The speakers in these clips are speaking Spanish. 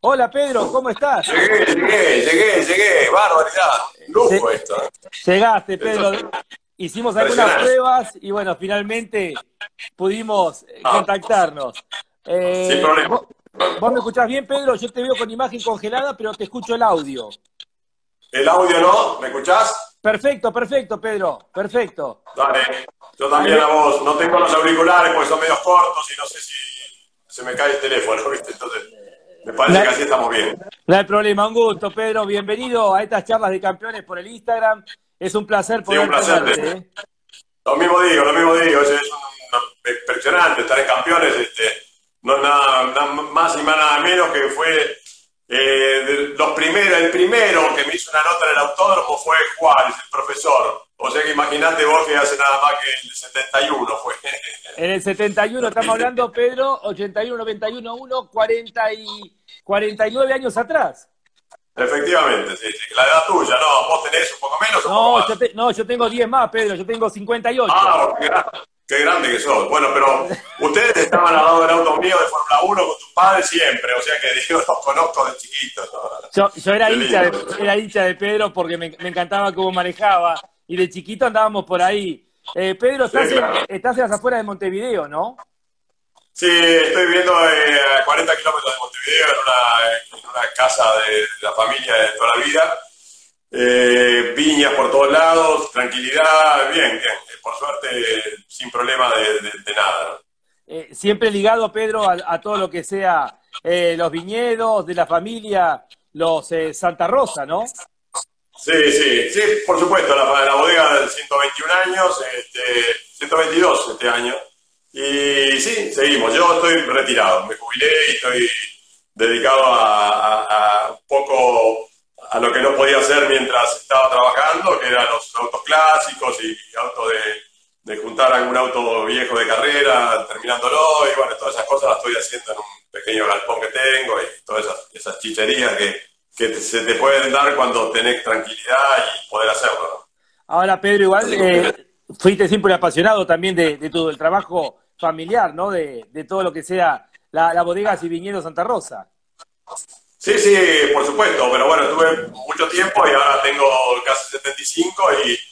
Hola Pedro, ¿cómo estás? Llegué, barbaridad. Lle- Lujo esto. Llegaste, Esto Pedro. es Hicimos algunas impresionante. pruebas y bueno, finalmente pudimos Ah, contactarnos. sin problema. ¿Vos me escuchás bien, Pedro? Yo te veo con imagen congelada, pero te escucho el audio. El audio no, ¿me escuchás? Perfecto, perfecto, Pedro. Perfecto. Dale. Yo Ahí también a vos. No tengo los auriculares porque son medios cortos y no sé si se me cae el teléfono, ¿viste? Entonces, me no parece hay, que así estamos bien. no hay problema, un gusto, Pedro. Bienvenido a estas charlas de campeones por el Instagram. Es un placer Sí, un poder placer. tenerte, ¿eh? Lo mismo digo. Es impresionante estar en campeones. No nada más y nada menos que fue el primero que me hizo una nota en el autódromo fue Juárez, el profesor. O sea que imaginate vos que hace nada más que el 71 fue. En el 71 estamos hablando, Pedro, 81, 91, 1, 40 y 49 años atrás. Efectivamente, sí, sí. La edad tuya, ¿no? Vos tenés un poco menos o un poco No, más. no, yo tengo 10 más, Pedro, yo tengo 58. Ah, qué grande que sos. Bueno, pero ustedes estaban al lado del auto mío de Fórmula 1 con tus padres siempre, o sea que digo, los conozco de chiquitos, ¿no? Yo era Qué hincha lindo. era hincha de Pedro porque me encantaba cómo manejaba y de chiquito andábamos por ahí. Pedro, Sí, claro. estás en las afueras de Montevideo, ¿no? Sí, estoy viviendo a 40 kilómetros de Montevideo en una casa de la familia de toda la vida. Viñas por todos lados, tranquilidad, bien, bien. Por suerte, sin problema de nada, ¿no? Siempre ligado, Pedro, a todo lo que sea los viñedos de la familia, los Santa Rosa, ¿no? Sí, sí, sí, por supuesto, la bodega de 121 años, 122 este año. Y sí, seguimos. Yo estoy retirado, me jubilé y estoy dedicado a un poco a lo que no podía hacer mientras estaba trabajando, que eran los autos clásicos y autos de juntar algún auto viejo de carrera, terminándolo, y bueno, todas esas cosas las estoy haciendo en un pequeño galpón que tengo y todas esas chicherías que se te pueden dar cuando tenés tranquilidad y poder hacerlo, ¿no? Ahora, Pedro, igual Así que, fuiste siempre un apasionado también de todo el trabajo familiar, ¿no? De todo lo que sea la bodegas y viñedos Santa Rosa. sí, sí, por supuesto, pero bueno, tuve mucho tiempo y ahora tengo casi 75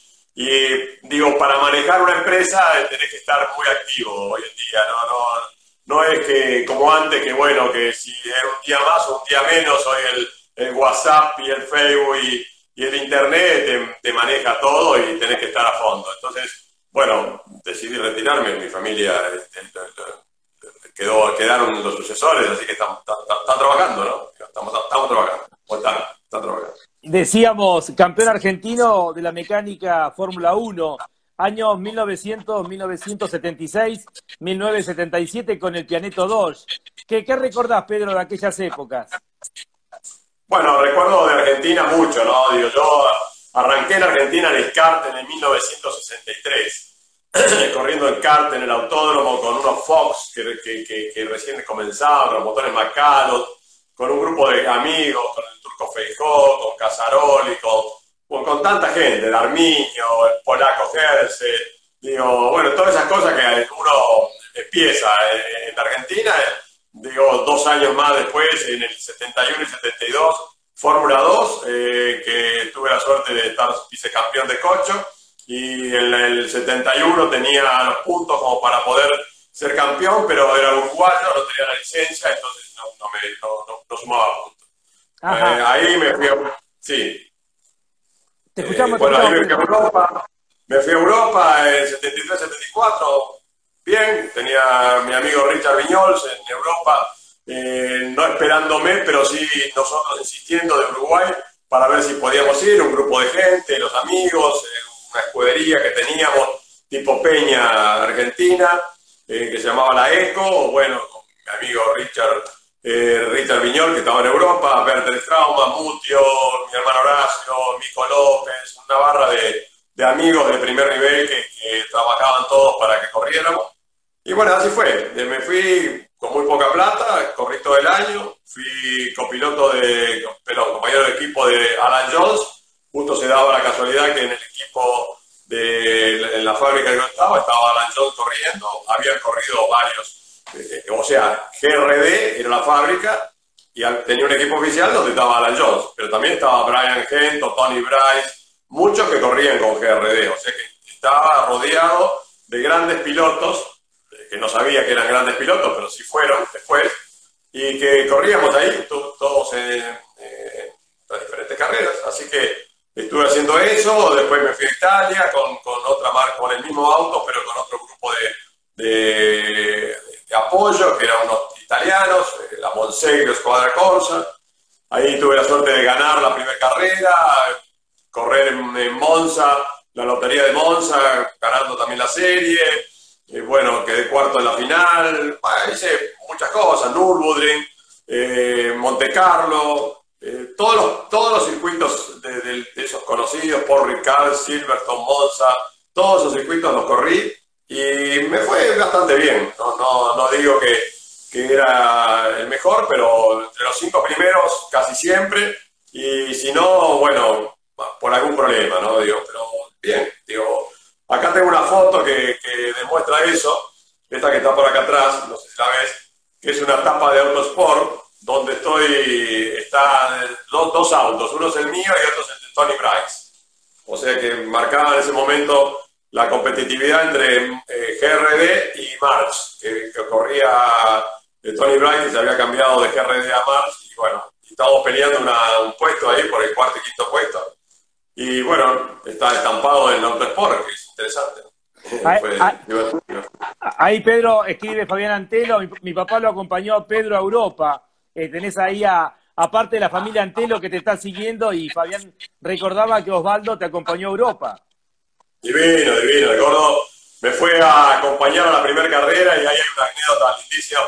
y digo, para manejar una empresa tenés que estar muy activo hoy en día, no es que como antes, que bueno, que si es un día más o un día menos, hoy el WhatsApp y el Facebook y el Internet te maneja todo y tenés que estar a fondo. Entonces, bueno, decidí retirarme, mi familia quedaron los sucesores, así que están trabajando, ¿no? Estamos trabajando, o están trabajando. Decíamos, campeón argentino de la mecánica Fórmula 1, años 1900, 1976, 1977 con el Pianeto Dodge. ¿Qué recordás, Pedro, de aquellas épocas? Bueno, recuerdo de Argentina mucho, ¿no? Digo, yo arranqué en Argentina en el kart en el 1963, corriendo en kart en el autódromo con unos Fox que recién comenzaban, con los motores Macalot, con un grupo de amigos, con el Turco Feijó, con Casaroli, con tanta gente, Darmiño, el polaco Herce, digo, bueno, todas esas cosas que uno empieza en Argentina, digo, 2 años más después, en el 71 y 72, Fórmula 2, que tuve la suerte de estar vicecampeón de Cocho, y en el 71 tenía los puntos como para poder ser campeón, pero era uruguayo, no tenía la licencia, entonces no sumaba puntos. Ajá, Ahí me fui sí. te Bueno, ahí escuchamos, me fui a Pedro. Europa, en 73-74, bien, tenía mi amigo Richard Viñols en Europa, no esperándome, pero sí nosotros insistiendo de Uruguay para ver si podíamos ir, un grupo de gente, los amigos, una escudería que teníamos, tipo Peña Argentina, que se llamaba La Eco, bueno, con mi amigo Richard Viñol, que estaba en Europa, Bertel Trauma, Mutio, mi hermano Horacio, Mico López, una barra de amigos de primer nivel que trabajaban todos para que corriéramos. Y bueno, así fue. Me fui con muy poca plata, corrí todo el año, fui compañero de equipo de Alan Jones. Justo se daba la casualidad que en el equipo en la fábrica que yo estaba Alan Jones corriendo, habían corrido varios, o sea, GRD era la fábrica, y tenía un equipo oficial donde estaba Alan Jones, pero también estaba Brian Hent o Tony Bryce, muchos que corrían con GRD, o sea que estaba rodeado de grandes pilotos, que no sabía que eran grandes pilotos, pero sí fueron después, y que corríamos ahí todos en las diferentes carreras, así que estuve haciendo eso, después me fui a Italia con otra marca, con el mismo auto, pero con otro grupo de apoyo, que eran unos italianos, la Monseglio Squadra Corsa. Ahí tuve la suerte de ganar la primera carrera, correr en Monza, la lotería de Monza, ganando también la serie. Bueno, quedé cuarto en la final, hice muchas cosas, Nürburgring, Monte Carlo, todos los circuitos de esos conocidos, Paul Ricard, Silverstone, Monza, todos esos circuitos los corrí y me fue bastante bien. No digo que era el mejor, pero entre los 5 primeros casi siempre, y si no, bueno, por algún problema, ¿no? Digo, pero bien, digo, acá tengo una foto que demuestra eso, esta que está por acá atrás, no sé si la ves, que es una tapa de Autosport, donde están dos autos, uno es el mío y otro es el de Tony Bryce. O sea que marcaba en ese momento la competitividad entre GRD y March, que corría Tony Bryce, que se había cambiado de GRD a March, y bueno, estábamos peleando un puesto ahí por el cuarto y quinto puesto. Y bueno, está estampado en Autosport, que es interesante. Ahí Pedro escribe Fabián Antelo, mi papá lo acompañó a Pedro a Europa. Tenés ahí aparte de la familia Antelo que te está siguiendo, y Fabián recordaba que Osvaldo te acompañó a Europa. Divino, el gordo me fue a acompañar a la primera carrera y ahí hay una anécdota lindísima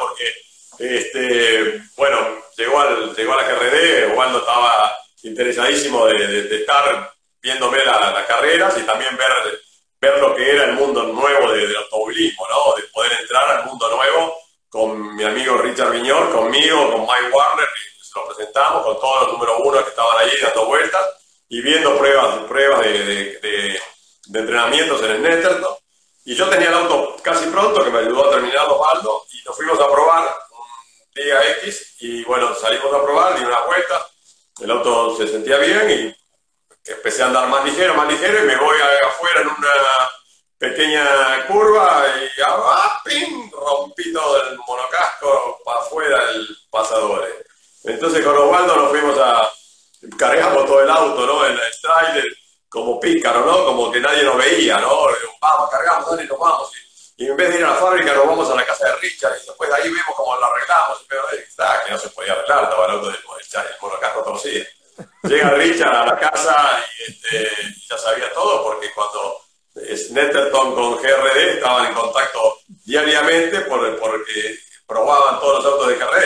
porque, bueno, llegó a la GRD, Osvaldo estaba interesadísimo de estar viéndome las carreras y también ver lo que era el mundo nuevo del automovilismo, ¿no? De poder entrar al mundo nuevo con mi amigo Richard Viñol, conmigo, con Mike Warner, y se lo presentamos con todos los número 1 que estaban allí dando vueltas y viendo pruebas de entrenamientos en el Netterton. Y yo tenía el auto casi pronto, que me ayudó a terminar Osvaldo, y nos fuimos a probar un día X, y bueno, salimos a probar, di una vuelta, el auto se sentía bien, y empecé a andar más ligero, y me voy afuera en una pequeña curva, y ¡ping! Rompí todo el monocasco para afuera del pasador. Entonces con Osvaldo nos fuimos cargamos todo el auto, ¿no? En el trailer, como pícaro, ¿no? Como que nadie nos veía, ¿no? Vamos, cargamos, dale, nos vamos. Y en vez de ir a la fábrica, nos vamos a la casa de Richard, y después de ahí vemos cómo lo arreglamos. Pero que no se podía arreglar, estaba el auto del monocasco torcido. Llega Richard a la casa y ya sabía todo, porque cuando Netterton con GRD estaban en contacto diariamente porque probaban todos los autos de GRD.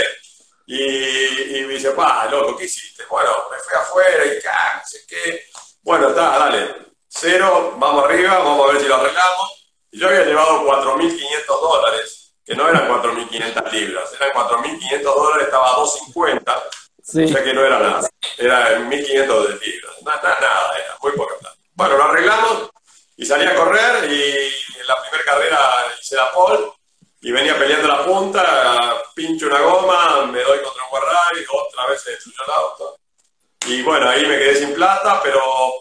Y me dice, loco, ¿qué hiciste? Bueno, me fui afuera y no sé qué. Bueno, dale, 0, vamos arriba, vamos a ver si lo arreglamos. Y yo había llevado $4.500, que no eran 4.500 libras, eran $4.500, estaba a 2.50. Sí. O sea que no era nada, era 1.500 de libras, nada, era muy poca plata. Bueno, lo arreglamos y salí a correr, y en la primera carrera hice la pole y venía peleando la punta, pincho una goma, me doy contra un guardrail, otra vez se destruyó el auto. Y bueno, ahí me quedé sin plata, pero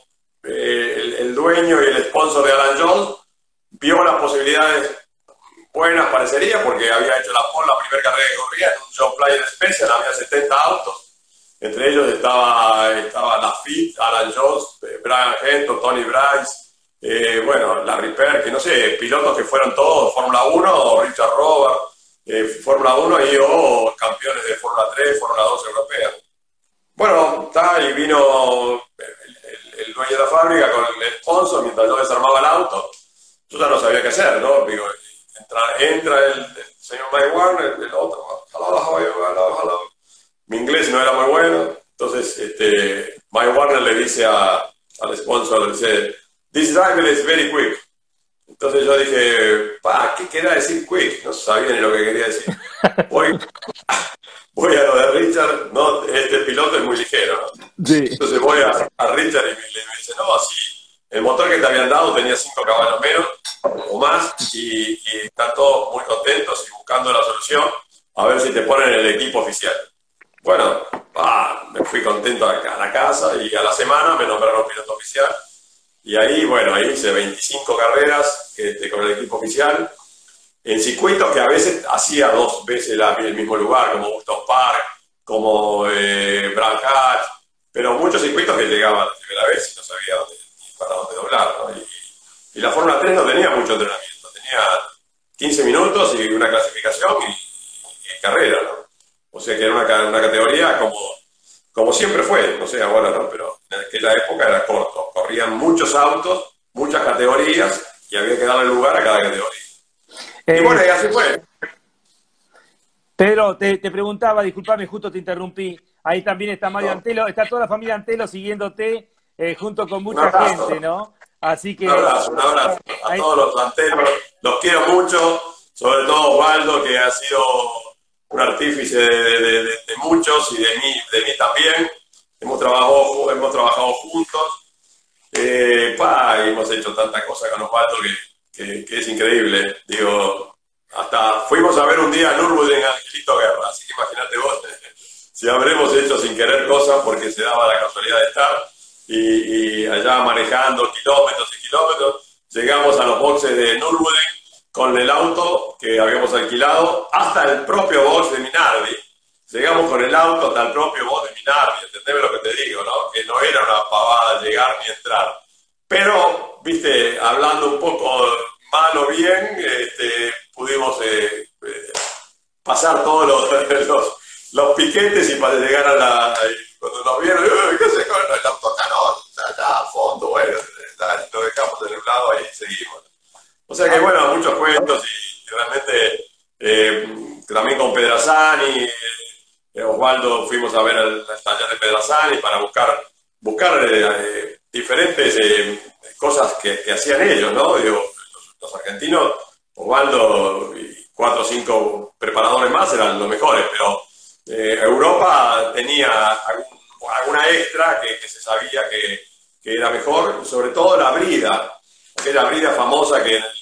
el dueño y el sponsor de Alan Jones vio las posibilidades buenas, parecería, porque había hecho la pole la primera carrera que corría en un Job Player Special, había 70 autos. Entre ellos estaba Lafitte, Alan Jones, Brian Hent, Tony Bryce, bueno, Larry Perk, que no sé, pilotos que fueron todos Fórmula 1, Richard Robert, Fórmula 1 y campeones de Fórmula 3, Fórmula 2 europea. Bueno, y vino el dueño de la fábrica con el sponsor mientras yo desarmaba el auto. Yo ya no sabía qué hacer, ¿no? Digo, entra el señor Mike Warner, el otro, hello. Mi inglés no era muy bueno, entonces Mike Warner le dice al sponsor, le dice, this driver is very quick. Entonces yo dije, ¿qué quería decir quick? No sabía ni lo que quería decir. Voy a lo de Richard, no, este piloto es muy ligero, ¿no? Sí. Entonces voy a Richard y me dice, no, sí, el motor que te habían dado tenía 5 caballos menos o más, y están todos muy contentos y buscando la solución, a ver si te ponen en el equipo oficial. bueno, me fui contento a la casa y a la semana me nombraron piloto oficial. Y ahí, bueno, ahí hice 25 carreras con el equipo oficial, en circuitos que a veces hacía 2 veces el mismo lugar, como Woodstock Park, como Brands Hatch, pero muchos circuitos que llegaban la primera vez y no sabía ni para dónde doblar, ¿no? Y la Fórmula 3 no tenía mucho entrenamiento, tenía 15 minutos y una clasificación y carrera, ¿no? O sea que era una categoría como siempre fue, no sé ahora, ¿no? Pero en aquella época era corto, corrían muchos autos, muchas categorías y había que darle lugar a cada categoría. Y bueno, y así fue. Pedro, te preguntaba, disculpame, justo te interrumpí, ahí también está Mario Antelo, está toda la familia Antelo siguiéndote junto con mucha gente, ¿no? Así que... Un abrazo a todos los Antelos, los quiero mucho, sobre todo Osvaldo, que ha sido un artífice de muchos y de mí también. Hemos trabajado juntos, hemos hecho tantas cosas con Osvaldo que es increíble. Digo, hasta fuimos a ver un día a Nürburgring a Angelito Guerra, así que imagínate vos si habremos hecho sin querer cosas porque se daba la casualidad de estar y allá manejando kilómetros y kilómetros, llegamos a los boxes de Nürburgring con el auto que habíamos alquilado hasta el propio box de Minardi. Llegamos con el auto hasta el propio box de Minardi, entendeme lo que te digo, ¿no? Que no era una pavada llegar ni entrar. Pero, viste, hablando un poco mal o bien, pudimos pasar todos los piquetes y para llegar cuando nos vieron, ¿qué sé con el auto acá? No, allá al fondo, bueno, lo dejamos en el lado ahí y seguimos. O sea que bueno, muchos cuentos y realmente también con Pedrazzani, Osvaldo fuimos a ver el taller de Pedrazzani para buscar diferentes cosas que hacían ellos, ¿no? Digo, los argentinos, Osvaldo y 4 o 5 preparadores más eran los mejores, pero Europa tenía alguna extra que se sabía que era mejor, sobre todo la brida, aquella brida famosa que en el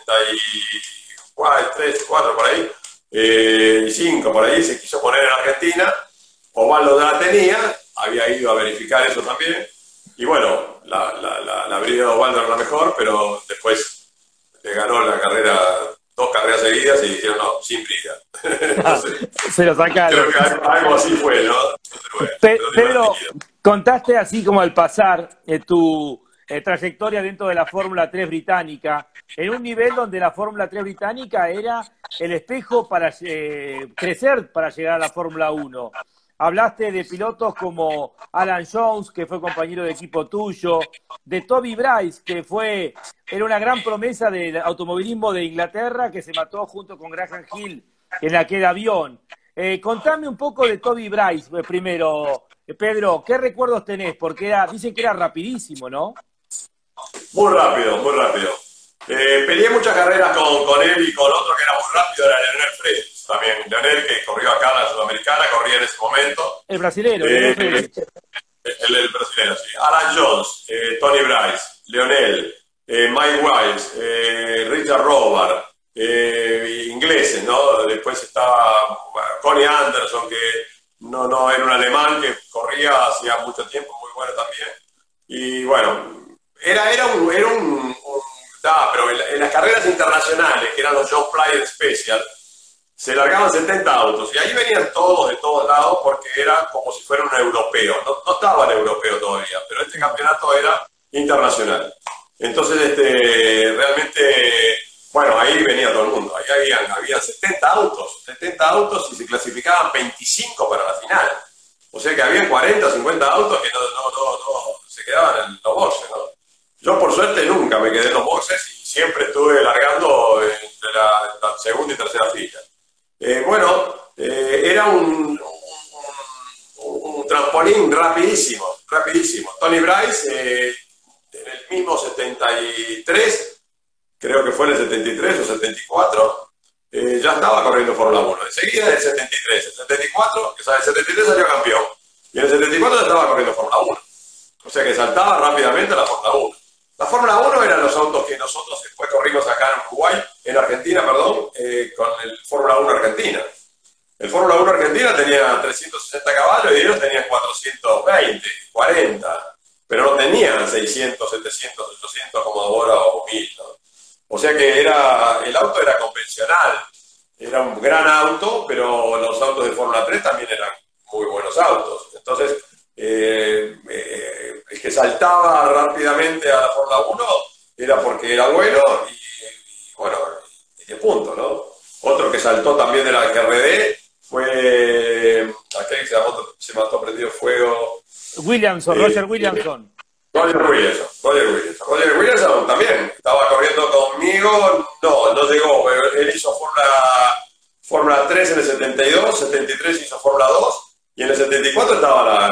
73, 4 por ahí, y 5 por ahí se quiso poner en Argentina. Osvaldo ya la tenía, había ido a verificar eso también, y bueno, la brida de Osvaldo era la mejor, pero después le ganó la carrera, 2 carreras seguidas y dijeron no, sin brida. Entonces, se lo sacaron. Creo que algo así fue, ¿no? Pedro, contaste así como al pasar tu trayectoria dentro de la Fórmula 3 británica, en un nivel donde la Fórmula 3 británica era el espejo para crecer para llegar a la Fórmula 1. Hablaste de pilotos como Alan Jones, que fue compañero de equipo tuyo, de Toby Bryce, que era una gran promesa del automovilismo de Inglaterra, que se mató junto con Graham Hill en aquel avión. Contame un poco de Toby Bryce primero, Pedro, ¿qué recuerdos tenés? Porque dicen que era rapidísimo, ¿no? Muy rápido, muy rápido. Peleé muchas carreras con él y con otro que era muy rápido, era Leonel Fredis. También Leonel, que corrió acá en la Sudamericana, corría en ese momento. El brasilero. El brasilero, sí. Alan Jones, Tony Bryce, Leonel, Mike Wiles, Richard Robar, ingleses, ¿no? Después estaba Connie Anderson, que no era un alemán que corría hacía mucho tiempo, muy bueno también. Y bueno, pero en las carreras internacionales, que eran los John Player Special, se largaban 70 autos y ahí venían todos de todos lados porque era como si fuera un europeo. No estaba el europeo todavía, pero este campeonato era internacional. Entonces, realmente, bueno, ahí venía todo el mundo. Ahí había 70 autos y se clasificaban 25 para la final. O sea que había 40, 50 autos que no se quedaban en los boxes, ¿no? Yo, por suerte, nunca me quedé en los boxes y siempre estuve largando entre la segunda y tercera fila. Era un trampolín rapidísimo. Tony Bryce, en el mismo 73, creo que fue en el 73 o 74, ya estaba corriendo Fórmula 1. Enseguida del 73, el 74, o sea, el 73 salió campeón. Y en el 74 ya estaba corriendo Fórmula 1. O sea que saltaba rápidamente a la Fórmula 1. La Fórmula 1 eran los autos que nosotros después corrimos acá en Uruguay, en Argentina, perdón, con el Fórmula 1 Argentina. El Fórmula 1 Argentina tenía 360 caballos y ellos tenían 420, 40, pero no tenían 600, 700, 800 como ahora o 1000, ¿no? O sea que el auto era convencional, era un gran auto, pero los autos de Fórmula 3 también eran muy buenos autos. Entonces, el que saltaba rápidamente a la Fórmula 1 era porque era bueno y bueno, y punto, ¿no? Otro que saltó también de la GRD fue aquel que se mató prendido fuego. Williamson, Roger Williamson. Roger Williamson también estaba corriendo conmigo, no llegó, él hizo Fórmula 3 en el 72, 73 hizo Fórmula 2 y en el 74 estaba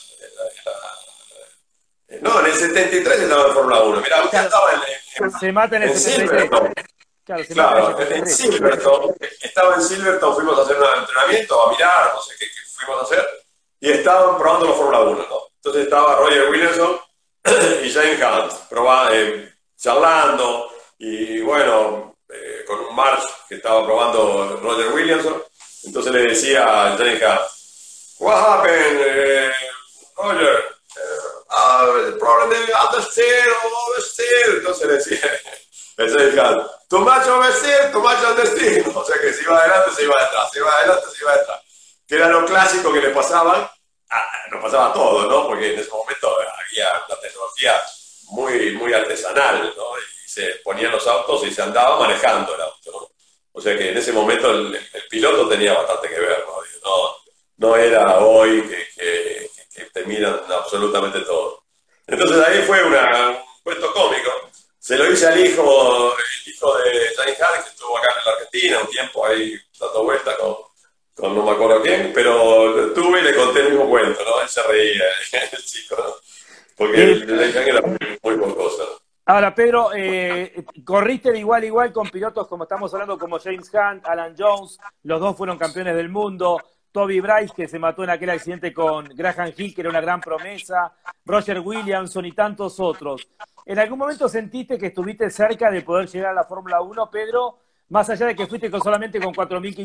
no, en el 73 estaba en Fórmula 1. Mira, usted estaba se mata en el 73. Silverstone. Claro, en Silverstone. Estaba en Silverstone, fuimos a hacer un entrenamiento, a mirar, no sé qué fuimos a hacer, y estaban probando la Fórmula 1, ¿no? Entonces estaba Roger Williamson y James Hunt charlando, y bueno, con un March que estaba probando Roger Williamson. Entonces le decía a James Hunt, "What happened, Roger? The problem is understeer or oversteer." Entonces le decía el James Hunt, "Too much oversteer, too much understeer." O sea que si iba adelante, se iba atrás, si iba adelante, se iba atrás. Que era lo clásico que le pasaba. Nos pasaba todo, ¿no? Porque en ese momento había una tecnología muy artesanal, ¿no? Y se ponían los autos y se andaba manejando el auto, ¿no? O sea que en ese momento el piloto tenía bastante que ver, ¿no? No era hoy que te miran absolutamente todo. Entonces ahí fue un cuento cómico. Se lo hice al hijo de James Hunt, que estuvo acá en la Argentina un tiempo ahí dando vueltas con no me acuerdo quién, pero tuve y le conté el mismo cuento, ¿no? Él se reía, el chico, ¿no? Porque el era muy cosa. Ahora, Pedro, corriste de igual a igual con pilotos como estamos hablando, como James Hunt, Alan Jones, los dos fueron campeones del mundo, Toby Bryce, que se mató en aquel accidente con Graham Hill, que era una gran promesa, Roger Williamson y tantos otros. ¿En algún momento sentiste que estuviste cerca de poder llegar a la Fórmula 1, Pedro? Más allá de que fuiste solamente con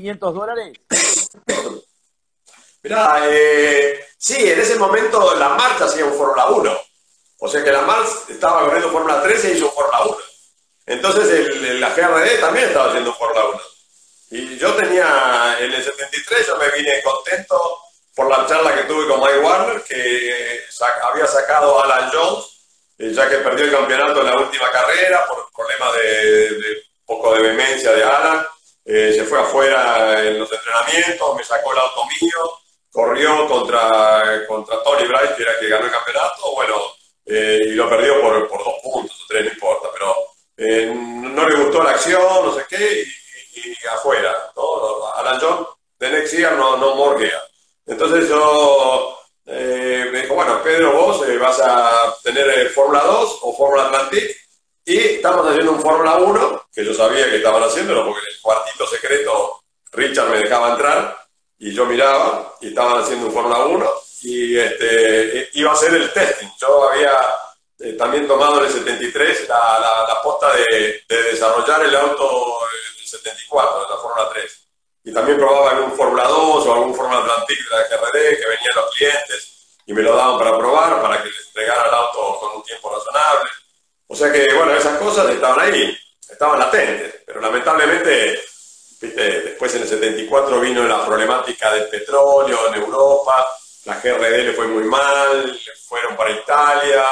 $4.500. Mirá, sí, en ese momento la March hacía un Fórmula 1. O sea que la March estaba corriendo Fórmula 3 y hizo un Fórmula 1. Entonces la GRD también estaba haciendo un Fórmula 1. Y yo tenía, en el 73 yo me vine contento por la charla que tuve con Mike Warner, que había sacado a Alan Jones, ya que perdió el campeonato en la última carrera por problemas de poco de vehemencia de Alan. Se fue afuera en los entrenamientos, me sacó el auto mío, corrió contra Tony Bryce, que era el que ganó el campeonato, bueno, y lo perdió por 2 puntos o 3, no importa, pero no le gustó la acción, no sé qué, y afuera, ¿no? Alan Jones, the next year, no more gear. Entonces yo me dijo, bueno, Pedro, vos vas a tener Fórmula 2 o Fórmula Atlantic, y estamos haciendo un Fórmula 1, que yo sabía que estaban haciéndolo, porque en el cuartito secreto Richard me dejaba entrar, y yo miraba, y estaban haciendo un Fórmula 1, y iba a ser el testing. Yo había también tomado en el 73 la posta de desarrollar el auto del 74, de la Fórmula 3. Y también probaba algún Fórmula 2 o algún Fórmula Atlantic de la GRD, que venían los clientes, y me lo daban para probar, para que les entregara el auto con un tiempo razonable. O sea que, bueno, esas cosas estaban ahí, estaban latentes, pero lamentablemente, viste, después en el 74 vino la problemática del petróleo en Europa, la GRD le fue muy mal, fueron para Italia,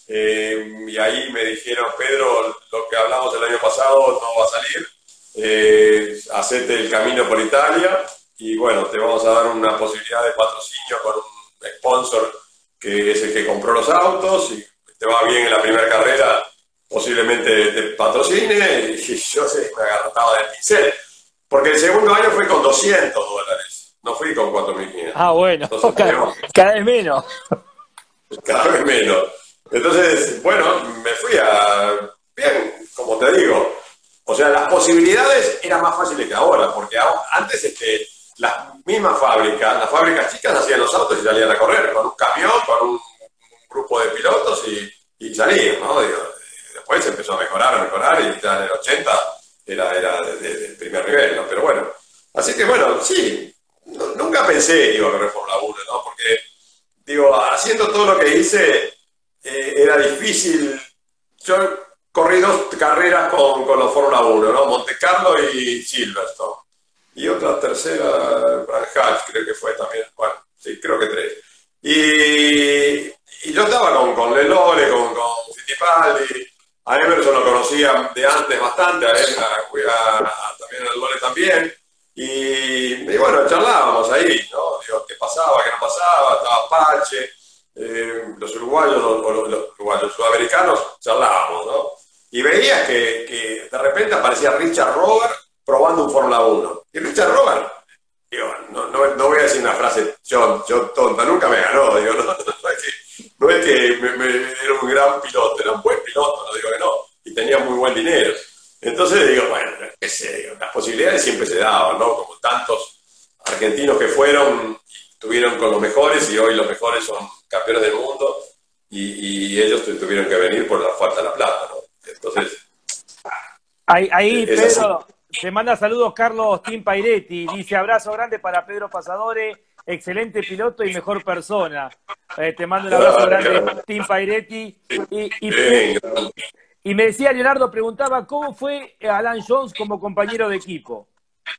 y ahí me dijeron, Pedro, lo que hablamos el año pasado no va a salir, hacete el camino por Italia, y bueno, te vamos a dar una posibilidad de patrocinio con un sponsor que es el que compró los autos, y te va bien en la primera carrera, posiblemente te patrocine, y yo me agarraba del pincel. Porque el segundo año fue con $200, no fui con 4.500. Ah, bueno, entonces, cada vez menos. Cada vez menos. Entonces, bueno, me fui bien, como te digo. O sea, las posibilidades eran más fáciles que ahora, porque antes las mismas fábricas, las fábricas chicas hacían los autos y salían a correr con un camión, con un grupo de pilotos y salían, ¿no? Después se empezó a mejorar y ya en el 80 era de primer nivel, ¿no? Pero bueno, así que bueno, sí, pensé que iba a correr Fórmula 1, ¿no? Porque, digo, haciendo todo lo que hice, era difícil. Yo corrí 2 carreras con los Fórmula 1, ¿no? Monte Carlo y Silverstone. Y otra tercera, Brands Hatch, creo que fue también. Bueno, sí, creo que 3. Y yo estaba con Lelore, con Fittipaldi. A Emerson lo conocía de antes bastante, a él también a Lelore también. Y bueno, charlábamos ahí, ¿no? Digo, qué pasaba, qué no pasaba, estaba Pache, los uruguayos los sudamericanos, charlábamos, ¿no? Y veías que de repente aparecía Richard Robert probando un Fórmula 1. Y Richard Robert, digo, no voy a decir una frase, yo tonta, nunca me ganó, digo, no es que era un gran piloto, era un buen piloto, no digo que no, y tenía muy buen dinero. Entonces digo, bueno, qué sé, digo, las posibilidades siempre se daban, ¿no? Como tantos argentinos que fueron y estuvieron con los mejores y hoy los mejores son campeones del mundo y ellos tuvieron que venir por la falta de la plata, ¿no? Entonces... Ahí Pedro, te manda saludos Carlos Tim Pairetti, dice abrazo grande para Pedro Pasadore, excelente piloto y mejor persona. Te mando un abrazo grande, Tim Pairetti. Y me decía, Leonardo, preguntaba, ¿cómo fue Alan Jones como compañero de equipo?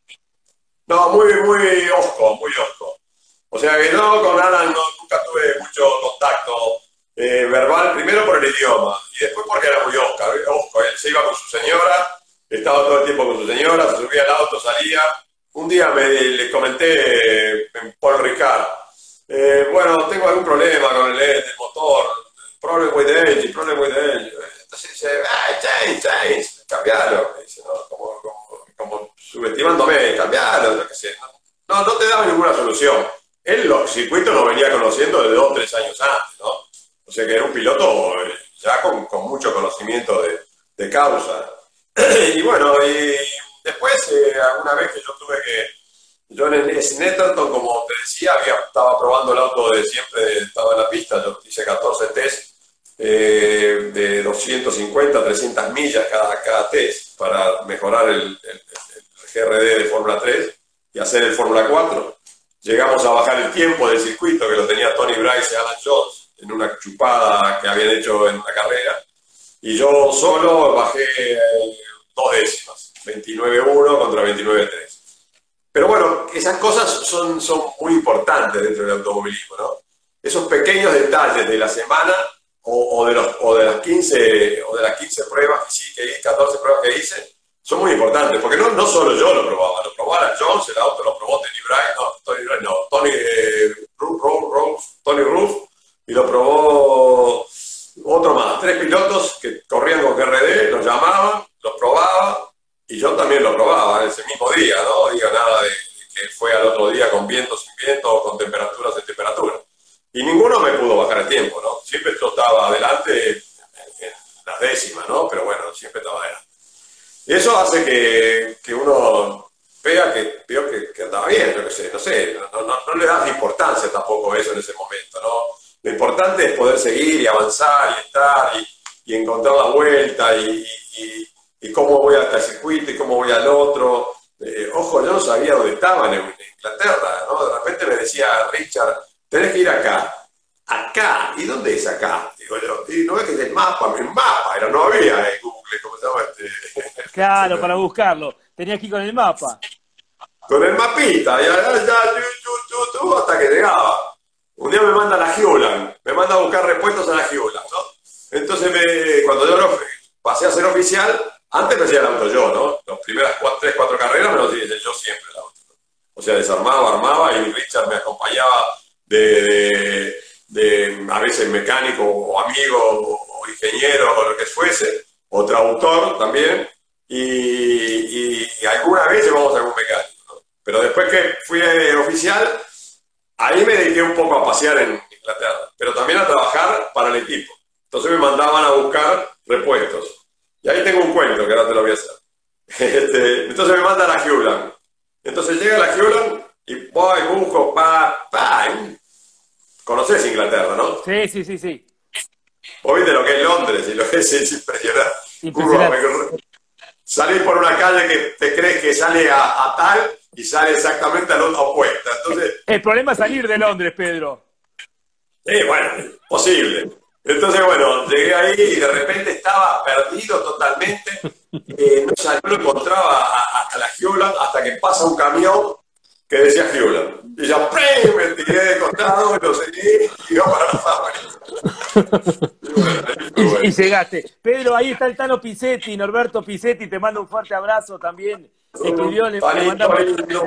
No, muy osco. O sea que yo con Alan nunca tuve mucho contacto verbal, primero por el idioma, y después porque era muy osco. Él se iba con su señora, estaba todo el tiempo con su señora, se subía al auto, salía. Un día le comenté en Paul Ricard, bueno, tengo algún problema con el motor, problem with the engine. Entonces dice, James, cambialo. Dice, ¿no? Como subestimándome, cambialo, yo qué sé. No te daba ninguna solución. Él los circuitos lo venía conociendo de 2 o 3 años antes, ¿no? O sea que era un piloto ya con mucho conocimiento de causa. Y bueno, y después, alguna vez que yo en Snetterton, como te decía, estaba probando el auto de siempre, estaba en la pista, yo hice 14 test de 250, 300 millas cada test para mejorar el GRD de Fórmula 3 y hacer el Fórmula 4. Llegamos a bajar el tiempo del circuito que lo tenía Tony Bryce y Alan Jones en una chupada que habían hecho en una carrera y yo solo bajé 2 décimas, 29.1 contra 29.3. Pero bueno, esas cosas son muy importantes dentro del automovilismo, ¿no? Esos pequeños detalles de la semana o de las 15 pruebas que sí, que hice, 14 pruebas que hice, son muy importantes, porque no solo yo lo probaba Alan Jones, el auto lo probó Tony Roof, y lo probó otro más, 3 pilotos que corrían con GRD, los llamaban, los probaba, y yo también lo probaba ese mismo día, ¿no? Digo, nada de que fue al otro día con viento, sin viento, o con temperaturas, sin temperatura. Y ninguno me pudo bajar el tiempo, ¿no? Siempre yo estaba adelante en las décimas, ¿no? Pero bueno, siempre estaba adelante. Y eso hace que uno vea que andaba bien, yo qué sé, no sé, no le das importancia tampoco a eso en ese momento, ¿no? Lo importante es poder seguir y avanzar y estar y encontrar la vuelta y cómo voy hasta el circuito y cómo voy al otro. Ojo, yo no sabía dónde estaban en Inglaterra, ¿no? De repente me decía Richard, tenés que ir acá. Acá, ¿y dónde es acá? Digo yo, y no ves que es el mapa, no había en Google, ¿cómo se llama Claro, para buscarlo, tenías que ir con el mapa. Con el mapita, y hasta que llegaba. Un día me manda a la Hewland, me manda a buscar repuestos a la Hewland, ¿no? Entonces, cuando yo pasé a ser oficial, antes me hacía el auto yo, ¿no? Las primeras 3, 4 carreras me lo hacía yo siempre el auto, ¿no? O sea, desarmaba, armaba y Richard me acompañaba a veces mecánico o amigo o ingeniero o lo que fuese, o traductor también, y alguna vez llevamos a algún mecánico, ¿no? Pero después que fui oficial, ahí me dediqué un poco a pasear en Inglaterra, pero también a trabajar para el equipo. Entonces me mandaban a buscar repuestos. Y ahí tengo un cuento que ahora te lo voy a hacer. Entonces me mandan a la Hewland. Entonces llega a la Hewland y voy, busco, Conocés Inglaterra, ¿no? Sí. Vos viste lo que es Londres y lo que es impresionante. Salís por una calle que te crees que sale a tal y sale exactamente a la otra opuesta. Entonces, El problema es salir de Londres, Pedro. bueno, posible. Entonces, bueno, llegué ahí y de repente estaba perdido totalmente. No encontraba hasta la Hewland, hasta que pasa un camión que decía Hewland. Y ya ¡prim! Me tiré de costado, lo seguí y iba para la fábrica. Y llegaste. Pedro, ahí está el Tano Pizzetti, Norberto Pizzetti, te mando un fuerte abrazo también. Escribió, le mandamos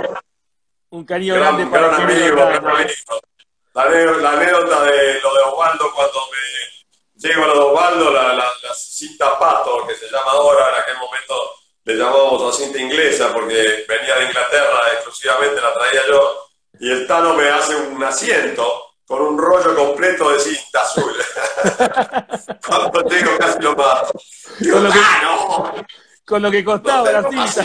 un cariño grande para gran amigo, gran amigo. La anécdota de lo de Osvaldo, cuando me llego a lo de Osvaldo, la cinta pato, que se llama ahora, en aquel momento le llamábamos la cinta inglesa, porque venía de Inglaterra, exclusivamente la traía yo, y el Tano me hace un asiento con un rollo completo de cinta azul. Cuando llego casi lo mato. Digo, ¡no! Con lo que costaba la cinta.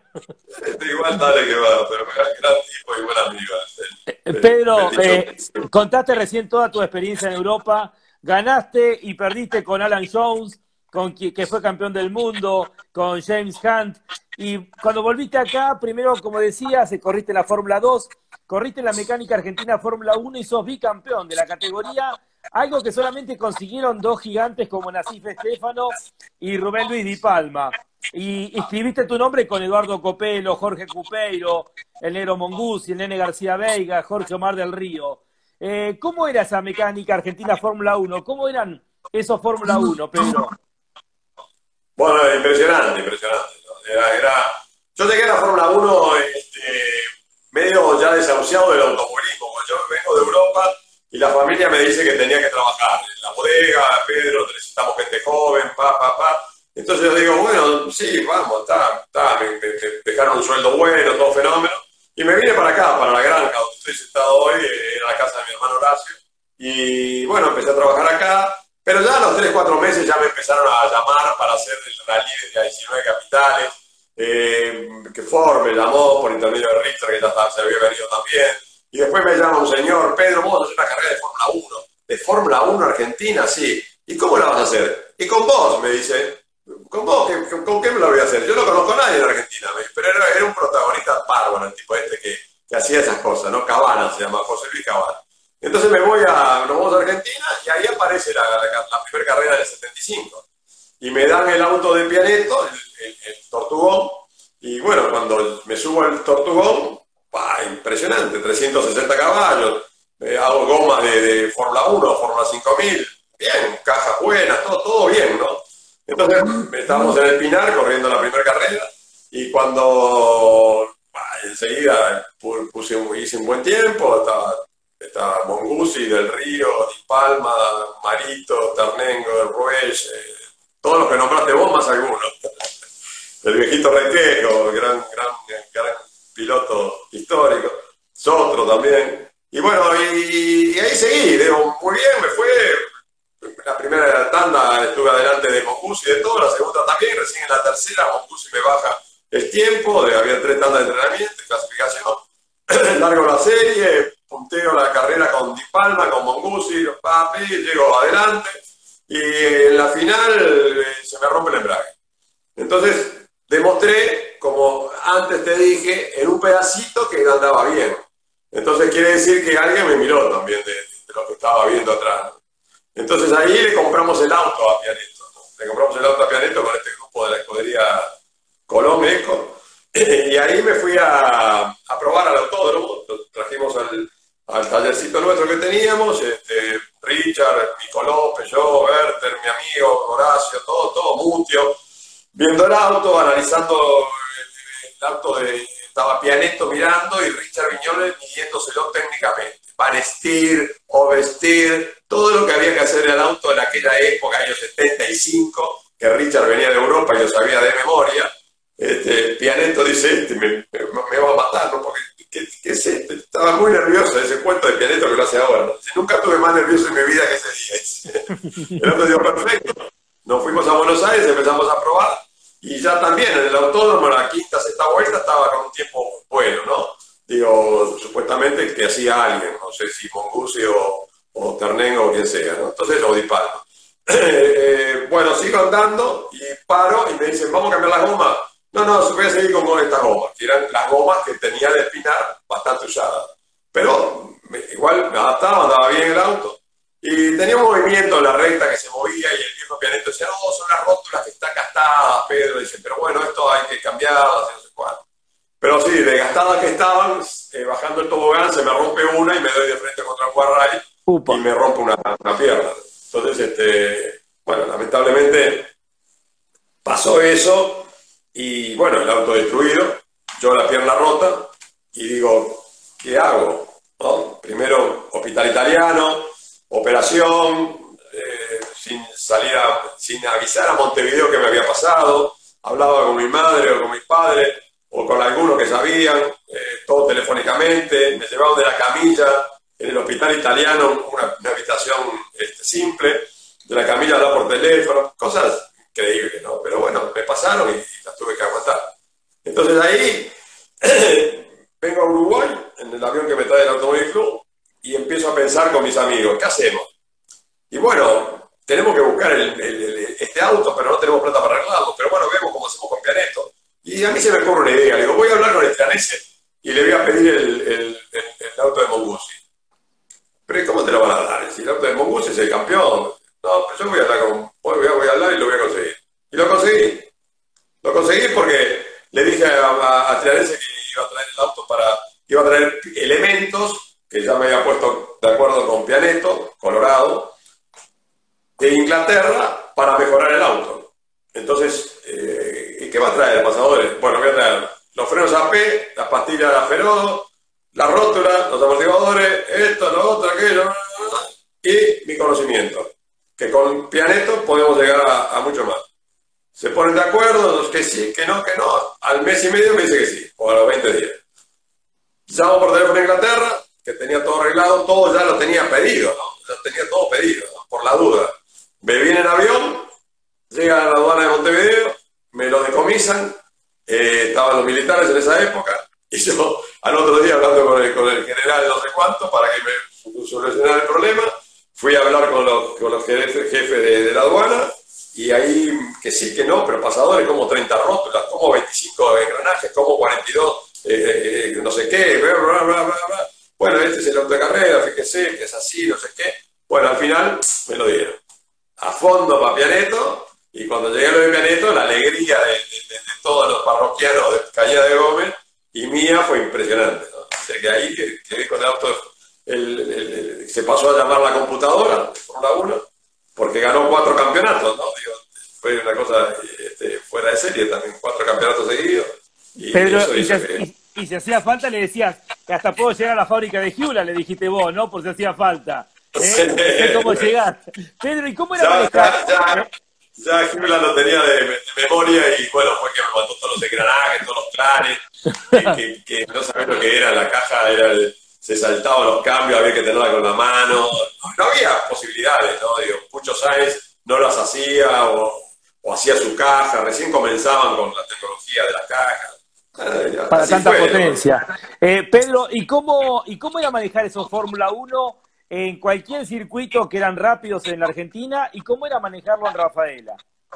Igual dale que va, pero gran tipo y buen amigo. Pedro, contaste recién toda tu experiencia en Europa, ganaste y perdiste con Alan Jones, que fue campeón del mundo, con James Hunt, y cuando volviste acá, primero, como decías, corriste la Fórmula 2, corriste la mecánica argentina Fórmula 1 y sos bicampeón de la categoría, algo que solamente consiguieron dos gigantes como Nassif Stefano y Rubén Luis Di Palma. Y escribiste tu nombre con Eduardo Copelo, Jorge Cupeiro, el Negro Monguzi, el Nene García Veiga, Jorge Omar del Río. ¿Cómo era esa mecánica argentina Fórmula 1? ¿Cómo eran esos Fórmula 1, Pedro? Bueno, impresionante, impresionante. Yo llegué a la Fórmula 1 medio ya desahuciado del automovilismo. Yo vengo de Europa y la familia me dice que tenía que trabajar. En la bodega, Pedro, necesitamos gente joven, Entonces yo digo, bueno, sí, vamos, me dejaron un sueldo bueno, todo fenómeno. Y me vine para acá, para la granja, donde estoy sentado hoy, era la casa de mi hermano Horacio. Y bueno, empecé a trabajar acá. Pero ya a los 3-4 meses ya me empezaron a llamar para hacer el rally de 19 capitales, que Ford me llamó por intermedio de Richter, que ya se había venido también. Y después me llama un señor, Pedro, vos vas a hacer una carrera de Fórmula 1. ¿De Fórmula 1 Argentina? Sí. ¿Y cómo la vas a hacer? Y con vos, me dice. ¿Con vos? ¿Con qué me la voy a hacer? Yo no conozco a nadie en Argentina, pero era un protagonista bárbaro, el tipo este que hacía esas cosas, ¿no? Cabana se llama, José Luis Cabana. Entonces nos vamos a Argentina y ahí aparece la primera carrera del 75. Y me dan el auto de Pianetto, el Tortugón, y bueno, cuando me subo al Tortugón, impresionante, 360 caballos, hago gomas de Fórmula 1, Fórmula 5000, bien, cajas buenas, todo bien, ¿no? Entonces estábamos en el Pinar corriendo la primera carrera y cuando enseguida hice un buen tiempo, estaba Monguzi, Del Río, Di Palma, Marito, Ternengo, Ruesch, todos los que nombraste vos más algunos. El viejito Requejo, gran piloto histórico, Sotro también. Y bueno, y ahí seguí, digo, muy bien, me fue. La primera tanda estuve adelante de Monguzi y de todo, la segunda también, recién en la tercera Monguzi me baja el tiempo, había 3 tandas de entrenamiento, de clasificación, largo la serie, punteo la carrera con Di Palma, con Monguzi, llego adelante y en la final se me rompe el embrague. Entonces demostré, como antes te dije, en un pedacito que andaba bien. Entonces quiere decir que alguien me miró también de lo que estaba viendo atrás. Entonces ahí le compramos el auto a Pianetto, ¿no? Le compramos el auto a Pianetto con este grupo de la escudería Colón Eco. Y ahí me fui a probar al autódromo, trajimos al tallercito nuestro que teníamos, Richard, Nico López, yo, Werther, mi amigo Horacio, todo Mutio, viendo el auto, analizando el auto, estaba Pianetto mirando y Richard Viñoles midiéndoselo técnicamente. Panestir, oversteer, todo lo que había que hacer al auto en aquella época, años 75, que Richard venía de Europa y lo sabía de memoria. Pianetto dice, me va a matar, ¿no? Porque, ¿qué es esto? Estaba muy nervioso ese cuento de Pianetto que lo hace ahora, ¿no? Nunca estuve más nervioso en mi vida que ese día. El auto dio perfecto. Nos fuimos a Buenos Aires, empezamos a probar, y ya también en el autódromo, la quinta, sexta vuelta, estaba con un tiempo bueno, ¿no? Digo, supuestamente que hacía alguien, no sé si Monguzi o Ternengo o quien sea, ¿no? Entonces, o Di Palma. Bueno, sigo andando y paro y me dicen, vamos a cambiar las gomas. No, voy a seguir con estas gomas, que eran las gomas que tenía de Espinar bastante usadas. Pero igual me adaptaba, andaba bien el auto. Y tenía un movimiento en la recta que se movía y el viejo Pianetto decía, no, son las rótulas que están gastadas, Pedro. Dice, pero bueno, esto hay que cambiarlas y no sé cuánto. Pero sí, de gastadas que estaban, bajando el tobogán se me rompe una y me doy de frente contra un guarray y me rompe una pierna. Entonces, bueno, lamentablemente pasó eso y bueno, el auto destruido, yo la pierna rota y digo, ¿qué hago? ¿No? Primero, hospital italiano, operación, sin avisar a Montevideo que me había pasado, hablaba con mi madre o con mis padres o con algunos que sabían, todo telefónicamente, me llevaban de la camilla en el hospital italiano, una habitación simple, de la camilla hablaba por teléfono, cosas increíbles, ¿no? Pero bueno, me pasaron y las tuve que aguantar. Entonces ahí vengo a Uruguay, en el avión que me trae el Automóvil Club, y empiezo a pensar con mis amigos, ¿qué hacemos? Y bueno, tenemos que buscar este auto, pero no tenemos plata para arreglarlo. Pero bueno, vemos cómo hacemos con Pianetto. Y a mí se me ocurre una idea. Le digo, voy a hablar con el Tranese y le voy a pedir el auto de Mongusi. Pero ¿y cómo te lo van a dar? Si el auto de Mongusi es el campeón. No, pero yo voy a hablar voy a hablar y lo voy a conseguir. Y lo conseguí. Lo conseguí porque le dije a Tranese que iba a traer el auto iba a traer elementos que ya me había puesto de acuerdo con Pianetto, Colorado, de Inglaterra para mejorar el auto. Entonces, ¿qué va a traer, pasadores? Bueno, voy a traer los frenos AP, las pastillas de Ferodo, la rótula, los amortiguadores, esto, lo otro, aquello, y mi conocimiento. Que con Pianetto podemos llegar a mucho más. Se ponen de acuerdo, los que sí, que no. Al mes y medio me dice que sí, o a los 20 días. Llamo por teléfono a Inglaterra, que tenía todo arreglado, todo ya lo tenía pedido, ¿no? Ya tenía todo pedido, ¿no? Por la duda. Me viene en avión, llega a la aduana de Montevideo, me lo decomisan, estaban los militares en esa época, y yo al otro día hablando con el general no sé cuánto para que me solucionara el problema, fui a hablar con los jefes de la aduana, y ahí que sí, que no, pero pasadores como 30 rótulas, como 25 engranajes, como 42 no sé qué, bla, bla, bla, bla, bla. Bueno, este es el auto de carrera, fíjese, que es así, no sé qué. Bueno, al final me lo dieron. A fondo para Pianetto, y cuando llegué a lo de Pianetto, la alegría de todos los parroquianos de Calle de Gómez y mía fue impresionante, ¿no? O sea que ahí quedé con el auto, se pasó a llamar la computadora de Fórmula 1, porque ganó 4 campeonatos, ¿no? Digo, fue una cosa fuera de serie también, 4 campeonatos seguidos. Y Pedro, eso y si hacía falta le decías que hasta puedo llegar a la fábrica de Hyundai, le dijiste vos, ¿no? Por si hacía falta. Sé cómo llegar. Pedro, ¿y cómo era manejar? Ya Hyundai lo tenía de memoria y bueno, fue que me mandó todos los engranajes, todos los planes, que no sabés lo que era, la caja se saltaban los cambios, había que tenerla con la mano, no había posibilidades, ¿no? Digo, Pucho Sáenz no las hacía o hacía su caja, recién comenzaban con la tecnología de las cajas. Para tanta potencia. Pedro, ¿y cómo era manejar esos Fórmula 1 en cualquier circuito que eran rápidos en la Argentina? ¿Y cómo era manejarlo en Rafaela?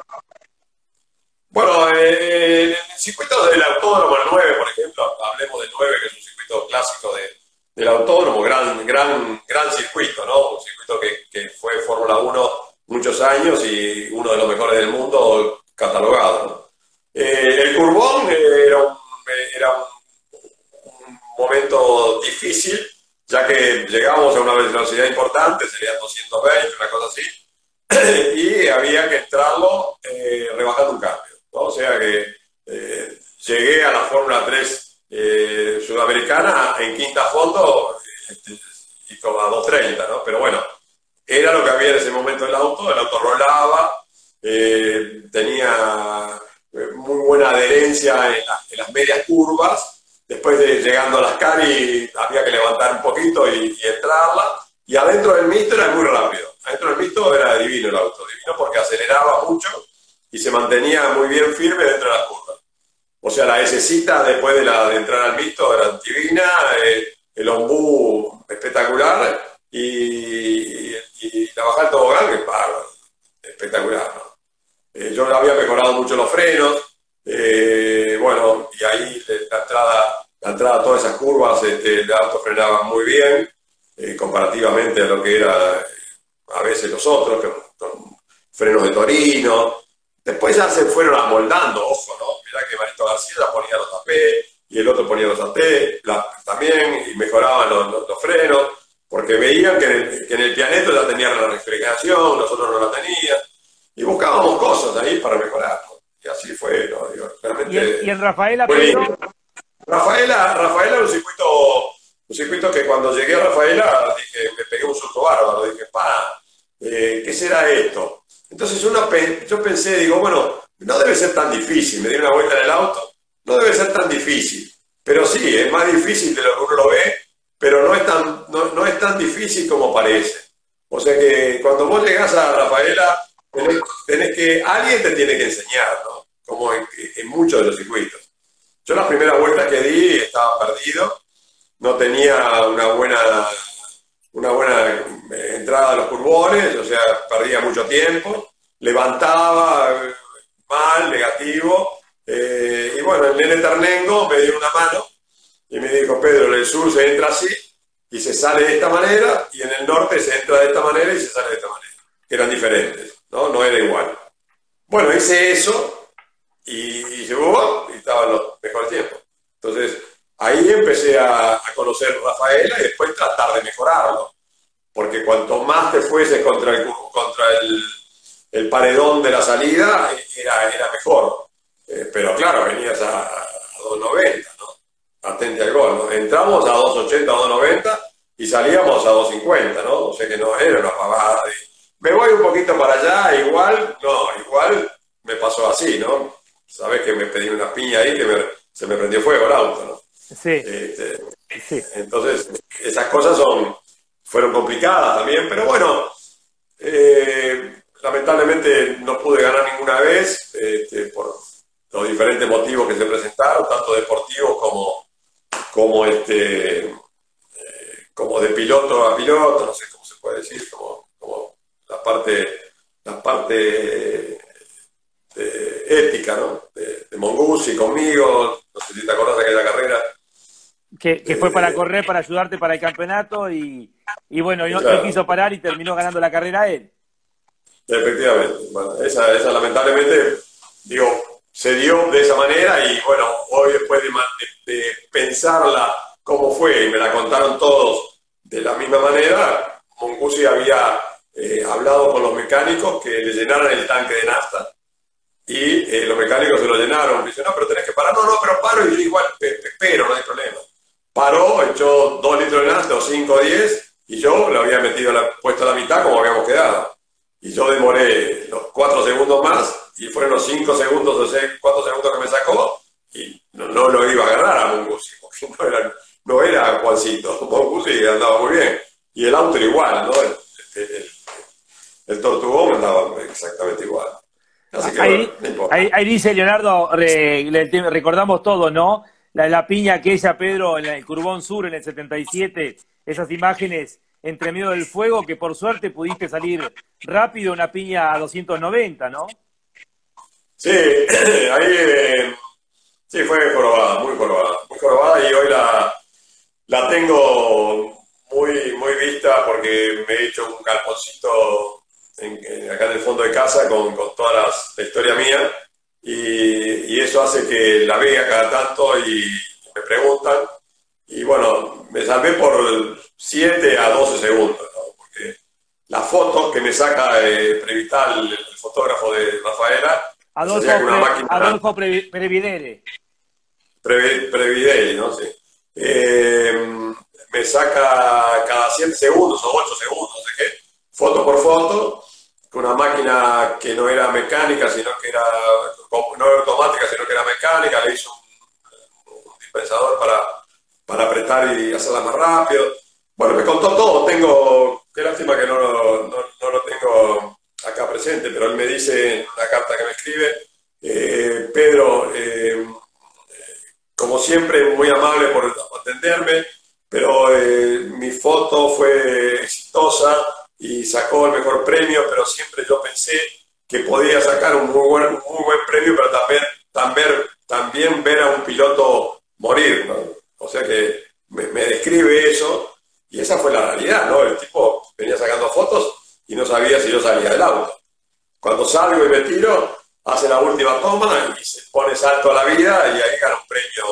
Bueno, en el circuito del Autódromo, el 9, por ejemplo, hablemos del 9, que es un circuito clásico del Autódromo, gran circuito, ¿no? Un circuito que fue Fórmula 1 muchos años y uno de los mejores del mundo catalogado, ¿no? El Curbón era un momento difícil, ya que llegamos a una velocidad importante, serían 220, una cosa así, y había que entrarlo rebajando un cambio, ¿no? O sea que llegué a la Fórmula 3 sudamericana en quinta fondo y como a 230, ¿no? Pero bueno, era lo que había en ese momento el auto rolaba, tenía muy buena adherencia en las medias curvas. Después de llegando a las cari había que levantar un poquito y entrarla. Y adentro del mixto era muy rápido. Adentro del mixto era divino el auto, divino porque aceleraba mucho y se mantenía muy bien firme dentro de las curvas. O sea, la S-cita después de entrar al mixto era divina, el ombú espectacular y la bajada del tobogán es espectacular, ¿no? Yo había mejorado mucho los frenos. curvas el auto frenaba muy bien, comparativamente a lo que era a veces los otros, con frenos de Torino. Después ya se fueron amoldando, ojo, ¿no? Mirá que Marito García ya ponía los AP, y el otro ponía los AT también, y mejoraban los frenos, porque veían que en el Pianeto ya tenían la refrigeración, nosotros no la teníamos, y buscábamos cosas ahí para mejorar, ¿no? Y así fue, ¿no? Digo, realmente. ¿Y en Rafaela, Pedro? Rafaela era un circuito que cuando llegué a Rafaela dije, me pegué un susto bárbaro, dije, ¿qué será esto? Entonces yo pensé, digo, bueno, no debe ser tan difícil, me di una vuelta en el auto, no debe ser tan difícil, pero sí, es más difícil de lo que uno lo ve, pero no es tan difícil como parece. O sea que cuando vos llegás a Rafaela, alguien te tiene que enseñar, ¿no? Como en muchos de los circuitos. Yo las primeras vueltas que di estaba perdido, no tenía una buena entrada a los curbones, o sea, perdía mucho tiempo, levantaba mal, negativo, y bueno, el nene Ternengo me dio una mano y me dijo, Pedro, en el sur se entra así y se sale de esta manera, y en el norte se entra de esta manera y se sale de esta manera. Eran diferentes, no era igual. Bueno, hice eso y llegó y estaba en los mejores tiempos. Entonces, ahí empecé a conocer Rafaela y después tratar de mejorarlo. Porque cuanto más te fueses contra el paredón de la salida, era mejor. Pero claro, venías a 2.90, ¿no? Atente al gol, ¿no? Entramos a 2.80, 2.90 y salíamos a 2.50, ¿no? O sea que no era una pavada. Me voy un poquito para allá, igual me pasó así, ¿no? Sabés que me pedí una piña ahí que se me prendió fuego el auto, ¿no? Sí. Sí. Entonces, esas cosas fueron complicadas también, pero bueno, lamentablemente no pude ganar ninguna vez por los diferentes motivos que se presentaron, tanto deportivos como de piloto a piloto, no sé cómo se puede decir, como la parte ética, ¿no? De Monguzi conmigo, no sé si te acordás de aquella carrera. Que fue para correr, para ayudarte para el campeonato y bueno, y no quiso parar y terminó ganando la carrera él. Efectivamente. Bueno, esa lamentablemente, se dio de esa manera y bueno, hoy después de pensarla cómo fue y me la contaron todos de la misma manera, Monguzi había hablado con los mecánicos que le llenaran el tanque de nafta y los mecánicos se lo llenaron. Me dicen, no, pero tenés que parar. No, pero paro y yo igual espero, no hay problema. Paró, echó 2 litros de nafta o 5 o 10 y yo le había puesto a la mitad como habíamos quedado. Y yo demoré los 4 segundos más y fueron los 5 segundos o 4 segundos que me sacó y no lo iba a agarrar a Monguzi, porque no era Juancito. Monguzi andaba muy bien y el auto era igual, ¿no? El Tortugón andaba exactamente igual. Así que ahí, bueno, no importa. ahí dice Leonardo, recordamos todo, ¿no? La piña aquella, Pedro, en el Curbón Sur en el 77, esas imágenes entre medio del fuego que por suerte pudiste salir rápido, una piña a 290, ¿no? Sí, ahí sí fue jorobada, muy jorobada y hoy la tengo muy vista porque me he hecho un galponcito acá en el fondo de casa con toda la historia mía y eso hace que la vea cada tanto y me preguntan y bueno, me salvé por 7 a 12 segundos, ¿no? Porque las fotos que me saca Prevital, el fotógrafo de Rafaela, Adolfo Previdere. Previdere, ¿no? Sí. Me saca cada 7 segundos o 8 segundos, no sé qué, foto por foto, con una máquina que no era mecánica, sino que no era automática, sino que era mecánica, le hizo un dispensador para apretar y hacerla más rápido. Bueno, me contó todo, qué lástima que no lo tengo acá presente, pero él me dice en una carta que me escribe, Pedro, como siempre, muy amable por atenderme, pero mi foto fue exitosa y sacó el mejor premio, pero siempre yo pensé que podía sacar un muy buen premio, pero también ver a un piloto morir, ¿no? O sea que me describe eso, y esa fue la realidad, ¿no? El tipo venía sacando fotos y no sabía si yo salía del auto. Cuando salgo y me tiro, hace la última toma y se pone salto a la vida y ahí gana un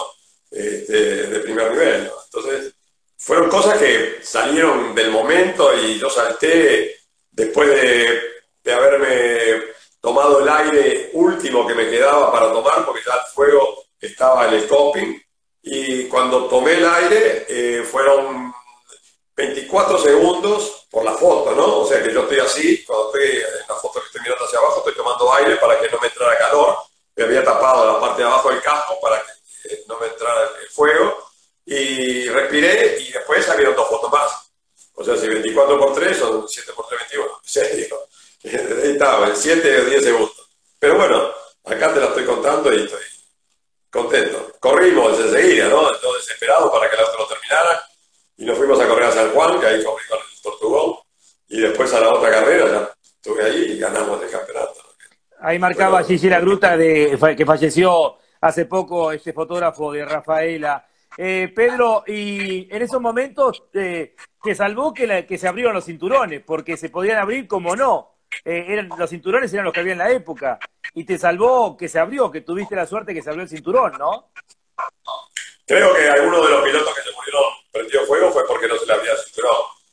premio de primer nivel, ¿no? Entonces, fueron cosas que salieron del momento y yo salté después de haberme tomado el aire último que me quedaba para tomar, porque ya el fuego estaba en el coping, y cuando tomé el aire fueron 24 segundos por la foto, ¿no? O sea que yo estoy así, cuando estoy en la foto que estoy mirando hacia abajo, estoy tomando aire para que no me entrara calor, me había tapado la parte de abajo del casco para que no me entrara el fuego, y respiré, y después salieron 2 fotos más. O sea, si 24 por 3 son 7 por 3, 21. En serio. Ahí estaba, en 7 o 10 segundos. Pero bueno, acá te la estoy contando y estoy contento. Corrimos enseguida, ¿no? Todo desesperado para que el auto lo terminara. Y nos fuimos a correr a San Juan, que ahí corrí con el Tortugón. Y después a la otra carrera, ya estuve ahí y ganamos el campeonato. Ahí marcaba Gigi La Gruta, que falleció hace poco, este fotógrafo de Rafaela. Pedro, y en esos momentos te salvó que se abrieron los cinturones, porque se podían abrir como no. Los cinturones eran los que había en la época. Y te salvó que se abrió, que tuviste la suerte que se abrió el cinturón, ¿no? Creo que alguno de los pilotos que se murieron prendió fuego fue porque no se le abría el cinturón.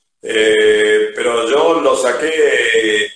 Pero yo lo saqué.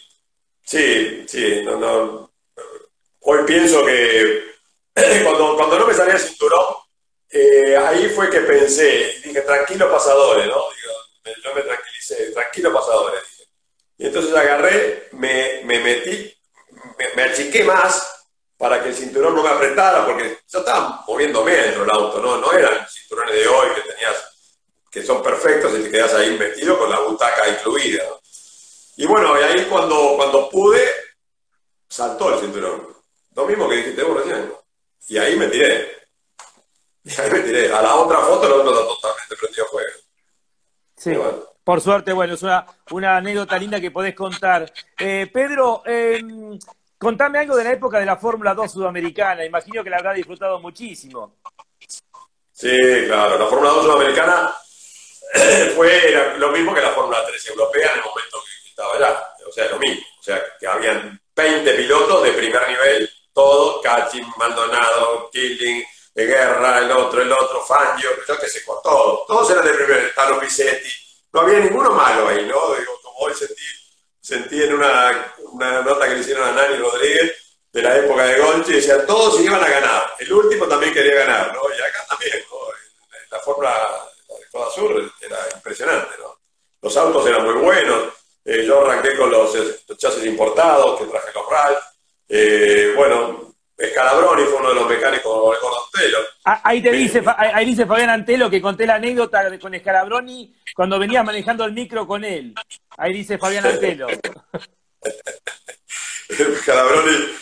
Sí, no. Hoy pienso que cuando no me salía el cinturón, ahí fue que pensé, y dije, tranquilo pasadores, ¿no? Yo me tranquilicé, tranquilo pasadores, dije. Y entonces agarré, me metí, me achiqué más para que el cinturón no me apretara, porque yo estaba moviéndome dentro del auto, no eran cinturones de hoy que tenías, que son perfectos y te quedas ahí metido con la butaca incluida, ¿no? Y bueno, y ahí cuando pude, saltó el cinturón. Lo mismo que dijiste vos recién, ¿no? Y ahí me tiré. A la otra foto el otro está totalmente prendido fuego. Sí, bueno. Por suerte, bueno, es una anécdota linda que podés contar. Pedro, contame algo de la época de la Fórmula 2 sudamericana. Imagino que la habrás disfrutado muchísimo. Sí, claro. La Fórmula 2 sudamericana fue lo mismo que la Fórmula 3 europea en el momento que estaba allá. O sea, lo mismo. O sea, que habían 20 pilotos de primer nivel, todos, Cachin, Maldonado, Killing, de Guerra, el otro, Fangio, yo qué sé, con todos eran de primer, Carlos Bisetti, no había ninguno malo ahí, ¿no? Digo, como hoy sentí en una nota que le hicieron a Nani Rodríguez de la época de Gonchi, decían, todos iban a ganar, el último también quería ganar, ¿no? Y acá también, ¿no? La Fórmula de Coda Sur era impresionante, ¿no? Los autos eran muy buenos, yo arranqué con los chasis importados, que traje los RAL, bueno, Scalabroni fue uno de los mecánicos de Antelo. Ahí dice Fabián Antelo que conté la anécdota con Scalabroni cuando venías manejando el micro con él. Ahí dice Fabián Antelo. Scalabroni,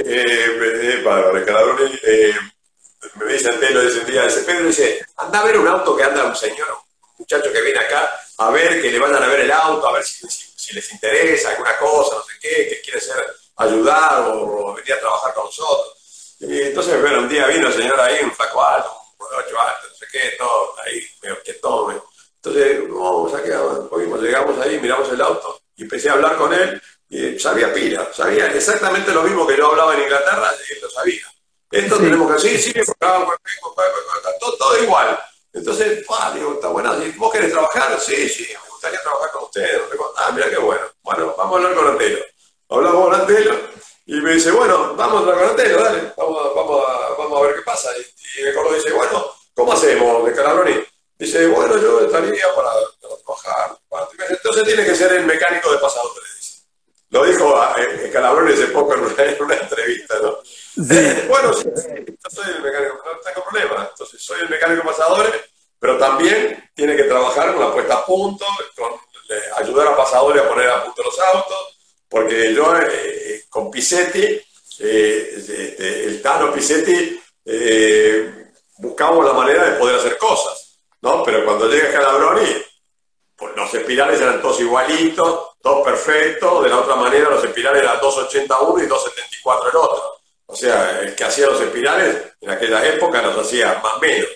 me dice Antelo ese día, dice, Pedro, dice, anda a ver un auto que anda un señor, un muchacho que viene acá, a ver, que le vayan a ver el auto, a ver si les interesa alguna cosa, no sé qué, que quiere ayudar o venir a trabajar con nosotros. Y entonces, bueno, un día vino el señor ahí, un flaco alto, un borracho alto, no sé qué, todo, ahí, medio que tome. Entonces, vamos a quedar, llegamos ahí, miramos el auto, y empecé a hablar con él, y sabía pila, sabía exactamente lo mismo que yo hablaba en Inglaterra, y él lo sabía. Esto sí. Tenemos que sí, todo igual. Entonces, digo, está bueno, ¿vos querés trabajar? Sí, me gustaría trabajar con ustedes. Mira qué bueno. Bueno, vamos a hablar con Antelo. Hablamos con Antelo y me dice, bueno, vamos a hablar con Antelo, dale, vamos a ver qué pasa. Y me acuerdo, dice, bueno, ¿cómo hacemos de Scalabroni? Dice, bueno, yo estaría para trabajar. Entonces tiene que ser el mecánico de pasadores, dice. Lo dijo Scalabroni hace poco en una entrevista, ¿no? Sí. Bueno, sí, yo soy el mecánico, no tengo problema. Entonces soy el mecánico de pasadores, pero también tiene que trabajar con la puesta a punto, con ayudar a pasadores a poner a punto los autos. Porque yo con Pisetti, el Tano Pisetti, buscamos la manera de poder hacer cosas, ¿no? Pero cuando llega Scalabroni, pues los espirales eran todos igualitos, todos perfectos, de la otra manera los espirales eran 281 y 274 el otro. O sea, el que hacía los espirales en aquella época los hacía más o menos.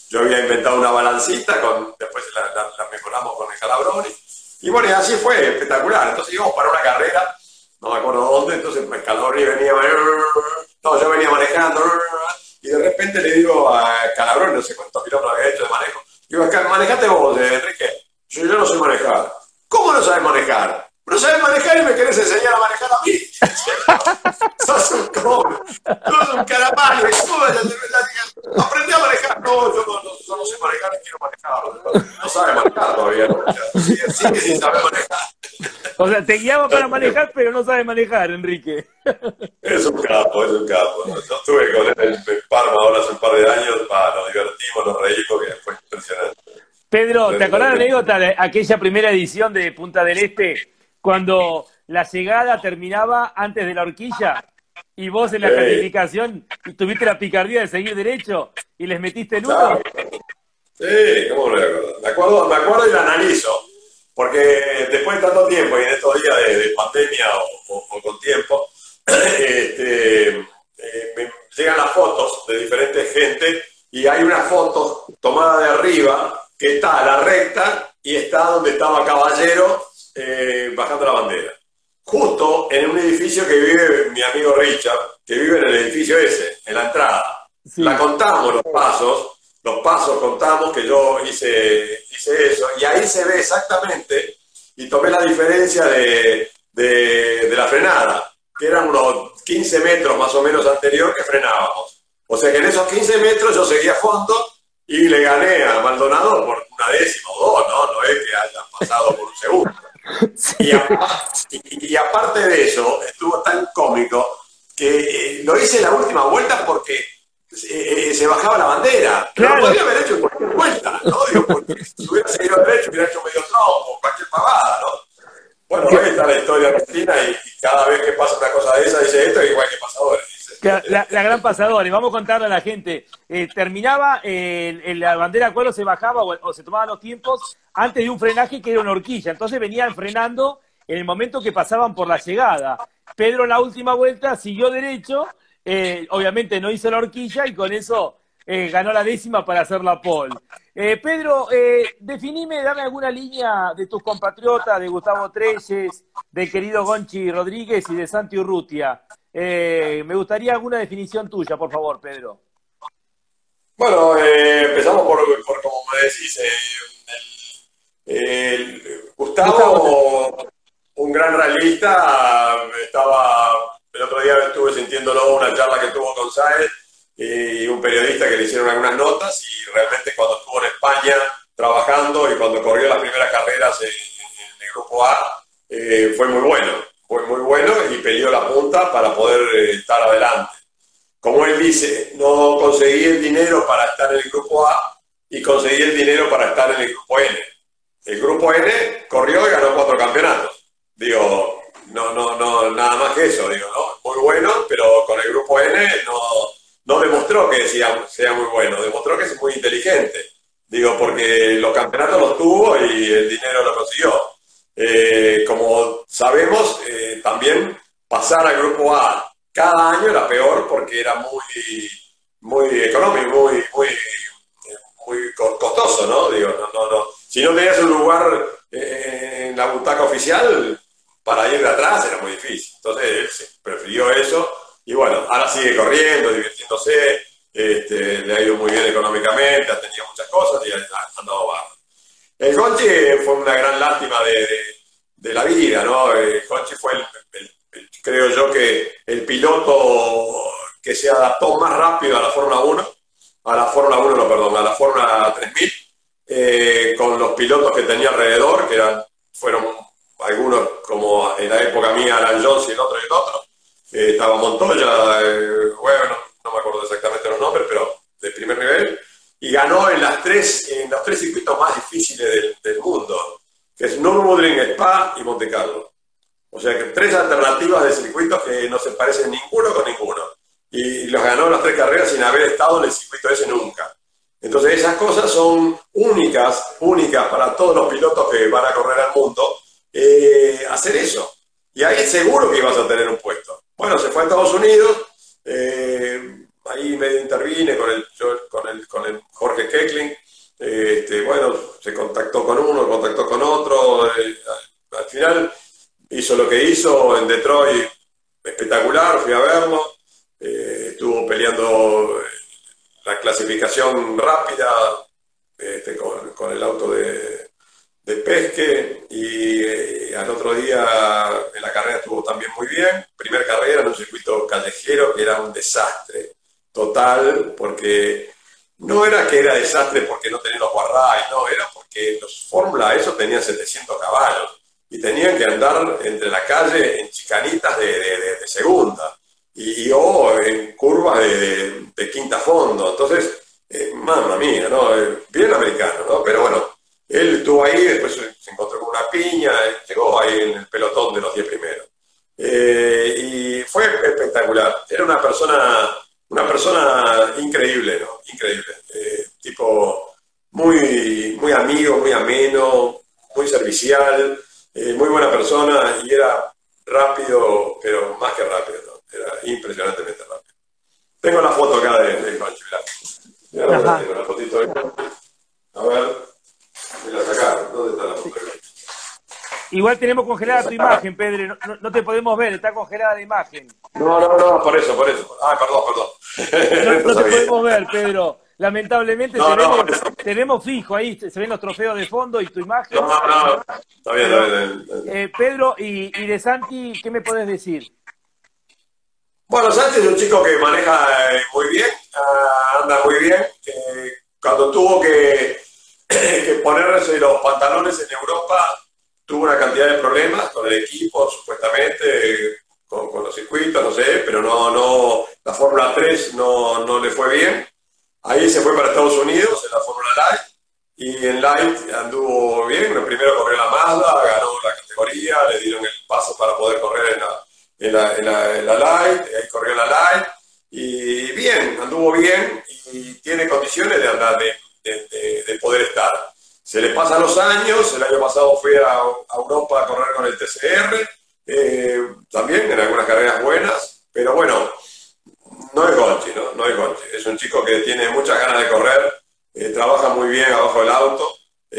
yo había inventado una balancita, después la mejoramos con el Calabroni. Y bueno, y así fue, espectacular. Entonces íbamos para una carrera, no me acuerdo dónde, entonces el Calabroni venía, no, yo venía manejando, y de repente le digo a Calabroni, no sé cuántos kilómetros había hecho de manejo, digo, manejate vos, Enrique. Yo no sé manejar. ¿Cómo no sabes manejar? No sabes manejar y me querés enseñar a manejar a mí. Sos un cobre, sos un carapalo. Aprendí a manejar. No, yo no sé manejar y quiero manejar. No sabe manejar todavía. ¿No? Sí que sí sabe manejar. O sea, te guiaba para manejar, pero no sabe manejar, Enrique. Es un capo, es un capo. Yo estuve con él en Parma ahora hace un par de años, nos divertimos, nos reímos, que fue impresionante. Pedro, ¿te acordás la anécdota de aquella primera edición de Punta del Este, cuando la llegada terminaba antes de la horquilla y vos en la clasificación tuviste la picardía de seguir derecho y les metiste el uno? Sí, ¿cómo no me acuerdo? Me acuerdo y la analizo, porque después de tanto tiempo y en estos días de pandemia o con tiempo, me llegan las fotos de diferentes gente y hay una foto tomada de arriba que está a la recta y está donde estaba Caballero bajando la bandera. Justo en un edificio que vive mi amigo Richard, que vive en el edificio ese, en la entrada. Sí. La contamos los pasos contamos que yo hice eso, y ahí se ve exactamente, y tomé la diferencia de la frenada, que eran unos 15 metros más o menos anterior que frenábamos. O sea que en esos 15 metros yo seguía a fondo, y le gané a Maldonado por una décima o dos, no es que hayan pasado por un segundo. Sí. Y aparte de eso, estuvo tan cómico que lo hice en la última vuelta porque se bajaba la bandera. Claro. Pero lo podría haber hecho en cualquier vuelta, ¿no? Digo, porque si hubiera seguido derecho, hubiera hecho medio trompo, cualquier pavada, ¿no? Bueno, ahí está la historia argentina y cada vez que pasa una cosa de esa, dice esto, igual que pasadores. La gran pasadora, y vamos a contarle a la gente, terminaba la bandera cuadro, se bajaba o se tomaban los tiempos antes de un frenaje que era una horquilla, entonces venían frenando en el momento que pasaban por la llegada. Pedro en la última vuelta siguió derecho, obviamente no hizo la horquilla y con eso ganó la décima para hacer la pole. Pedro, definime, dame alguna línea de tus compatriotas, de Gustavo Trelles, del querido Gonchi Rodríguez y de Santi Urrutia. Me gustaría alguna definición tuya, por favor, Pedro. Bueno, empezamos por como me decís, Gustavo, un gran realista, el otro día estuve sintiéndolo una charla que tuvo con Sáez y un periodista que le hicieron algunas notas, y realmente cuando estuvo en España trabajando y cuando corrió las primeras carreras en el Grupo A, fue muy bueno. Fue muy bueno y peleó la punta para poder estar adelante. Como él dice, no conseguí el dinero para estar en el Grupo A y conseguí el dinero para estar en el Grupo N. El Grupo N corrió y ganó 4 campeonatos. Digo, no, nada más que eso, digo, ¿no? Muy bueno, pero con el Grupo N no demostró que sea muy bueno, demostró que es muy inteligente. Digo, porque los campeonatos los tuvo y el dinero lo consiguió. Como sabemos, también pasar al Grupo A cada año era peor porque era muy económico, muy costoso, ¿no? Digo, no. Si no tenías un lugar en la butaca oficial, para ir de atrás era muy difícil. Entonces él prefirió eso y bueno, ahora sigue corriendo, divirtiéndose, le ha ido muy bien económicamente, ha tenido muchas cosas y ha andado bajo. El Gonchi fue una gran lástima de la vida, ¿no? El Gonchi fue, creo yo, que el piloto que se adaptó más rápido a la Fórmula 1, a la Fórmula 3000, con los pilotos que tenía alrededor, que fueron algunos, como en la época mía, Alan Jones y el otro. Estaba Montoya, bueno, no me acuerdo exactamente los nombres, pero de primer nivel. Y ganó en los 3 circuitos más difíciles del mundo, que es Nürburgring, Spa y Monte Carlo. O sea que 3 alternativas de circuitos que no se parecen ninguno con ninguno. Y los ganó en las 3 carreras sin haber estado en el circuito ese nunca. Entonces esas cosas son únicas para todos los pilotos que van a correr al mundo, hacer eso. Y ahí seguro que ibas a tener un puesto. Bueno, se fue a Estados Unidos, ahí medio intervine con el Jorge Keckling. Bueno, se contactó con uno, contactó con otro. Al final hizo lo que hizo en Detroit, espectacular, fui a verlo. Estuvo peleando la clasificación rápida con el auto de Pesque, y al otro día en la carrera estuvo también muy bien. Primera carrera en un circuito callejero que era un desastre total, porque no era que era desastre porque no tenían los guardrails, no, era porque los Fórmula eso tenían 700 caballos y tenían que andar entre la calle en chicanitas de segunda o en curvas de quinta fondo. Entonces, mamma mía, ¿no? Bien americano, ¿no? Pero bueno, él estuvo ahí, después se encontró con una piña, llegó ahí en el pelotón de los 10 primeros. Y fue espectacular. Era una persona increíble, ¿no? Increíble. Tipo muy, muy amigo, muy ameno, muy servicial, muy buena persona, y era rápido, pero más que rápido, ¿no? Era impresionantemente rápido. Tengo la foto acá de Pancho, mirá. Tengo la fotito ahí. A ver, me la sacaron. ¿Dónde está la foto? Igual tenemos congelada tu imagen, Pedro. No te podemos ver, está congelada la imagen. No, por eso. Ah, perdón. No te podemos ver, Pedro. Lamentablemente te vemos fijo ahí, se ven los trofeos de fondo y tu imagen. No, está bien. Pedro, y de Santi, ¿qué me podés decir? Bueno, Santi es un chico que maneja muy bien, anda muy bien. Cuando tuvo que ponerse los pantalones en Europa, tuvo una cantidad de problemas con el equipo, supuestamente, con los circuitos, no sé, pero la Fórmula 3 no le fue bien. Ahí se fue para Estados Unidos en la Fórmula Light, y en Light anduvo bien. Primero corrió la Mazda, ganó la categoría, le dieron el paso para poder correr en la Light, ahí corrió en la Light, y bien, anduvo bien, y tiene condiciones de andar, de poder estar. Se le pasan los años. El año pasado fui a Europa a correr con el TCR, también en algunas carreras buenas, pero bueno, no es Gonchi, ¿no? No es Gonchi. Es un chico que tiene muchas ganas de correr, trabaja muy bien abajo del auto,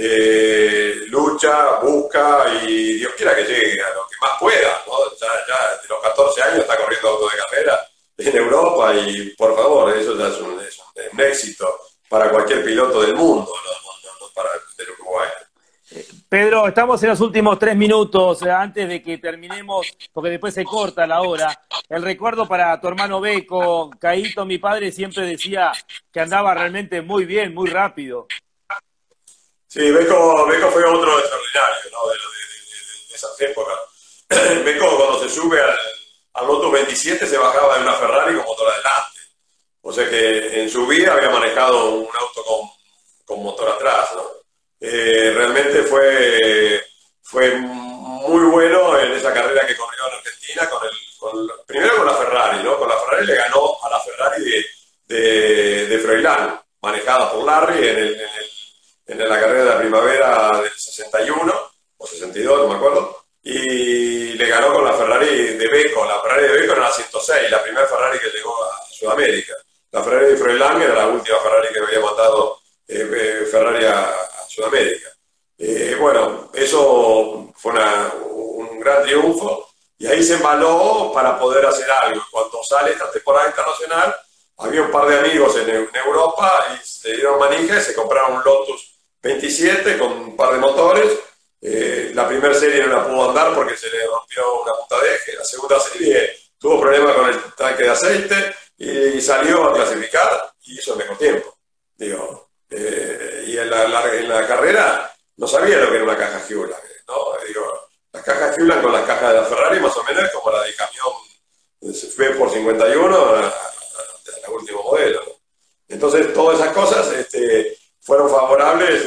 lucha, busca, y Dios quiera que llegue a lo que más pueda, ¿no? Ya de los 14 años está corriendo auto de carrera en Europa, y por favor, eso ya es un éxito para cualquier piloto del mundo, no para el Uruguay. Pedro, estamos en los últimos 3 minutos, antes de que terminemos, porque después se corta la hora. El recuerdo para tu hermano Beco. Caíto, mi padre, siempre decía que andaba realmente muy bien, muy rápido. Sí, Beco fue otro extraordinario, ¿no? de esas épocas. Beco, cuando se sube al Lotus 27, se bajaba de una Ferrari con motor adelante. O sea que en su vida había manejado un auto con motor atrás, ¿no? Realmente fue muy bueno en esa carrera que corrió en Argentina, primero con la Ferrari, ¿no? Con la Ferrari le ganó a la Ferrari de Froilán, manejada por Larry en la carrera de la primavera del 61 o 62, no me acuerdo, y le ganó con la Ferrari de Beco. La Ferrari de Beco era la 106, la primera Ferrari que llegó a Sudamérica. La Ferrari de Froilán era la última Ferrari que había mandado Ferrari a Sudamérica. Bueno, eso fue un gran triunfo, y ahí se embaló para poder hacer algo. Cuando sale esta temporada internacional, había un par de amigos en Europa y se dieron manija y se compraron un Lotus 27 con un par de motores. La primera serie no la pudo andar porque se le rompió una punta de eje. La segunda serie tuvo problemas con el tanque de aceite y salió a clasificar, y hizo el mejor tiempo. Digo, y en la carrera no sabía lo que era una caja Hewland, ¿no? Digo, las cajas Hewland con las cajas de la Ferrari más o menos como la de camión, se fue por 51 a último modelo, ¿no? Entonces todas esas cosas fueron favorables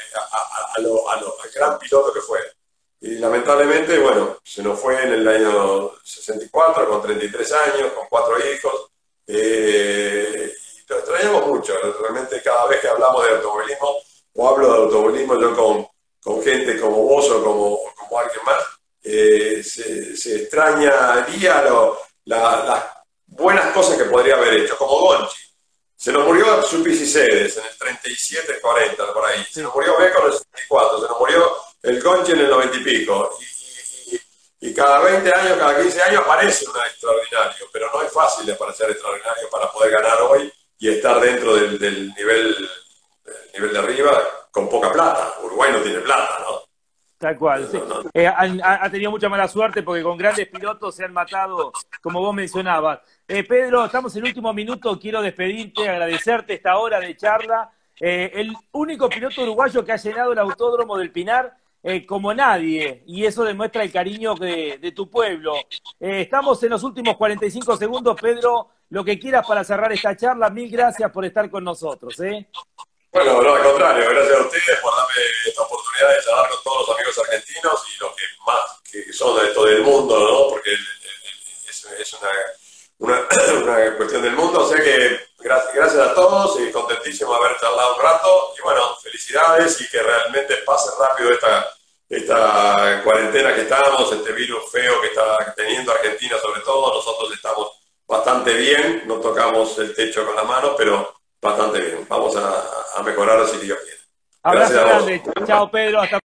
al gran piloto que fue. Y lamentablemente, bueno, se nos fue en el año 64 con 33 años, con 4 hijos. Y lo extrañamos mucho. Realmente cada vez que hablamos de automovilismo, o hablo de automovilismo yo con gente como vos o como alguien más, se extrañaría las buenas cosas que podría haber hecho, como Gonchi. Se nos murió Supicicedes en el 37-40, por ahí. Se nos murió Beco en el 64, se nos murió el Gonchi en el 90 y pico. Y cada 20 años, cada 15 años aparece un extraordinario, pero no es fácil de aparecer extraordinario para poder ganar hoy y estar dentro del nivel de arriba con poca plata. Uruguay no tiene plata, ¿no? Tal cual, sí. Ha tenido mucha mala suerte porque con grandes pilotos se han matado, como vos mencionabas. Pedro, estamos en el último minuto, quiero despedirte, agradecerte esta hora de charla. El único piloto uruguayo que ha llenado el Autódromo del Pinar como nadie, y eso demuestra el cariño de tu pueblo. Estamos en los últimos 45 segundos, Pedro, lo que quieras para cerrar esta charla, mil gracias por estar con nosotros. Bueno, no, al contrario, gracias a ustedes por darme esta oportunidad de charlar con todos los amigos argentinos y los que más que son de todo el mundo, ¿no? Porque es una cuestión del mundo, o sea que gracias a todos y contentísimo de haber charlado un rato y bueno, felicidades y que realmente pase rápido esta cuarentena que estamos, este virus feo que está teniendo Argentina sobre todo. Nosotros estamos bastante bien, no tocamos el techo con la mano, pero bastante bien. Vamos a mejorar si Dios quiere. Abrazo grande. Chao, Pedro. Hasta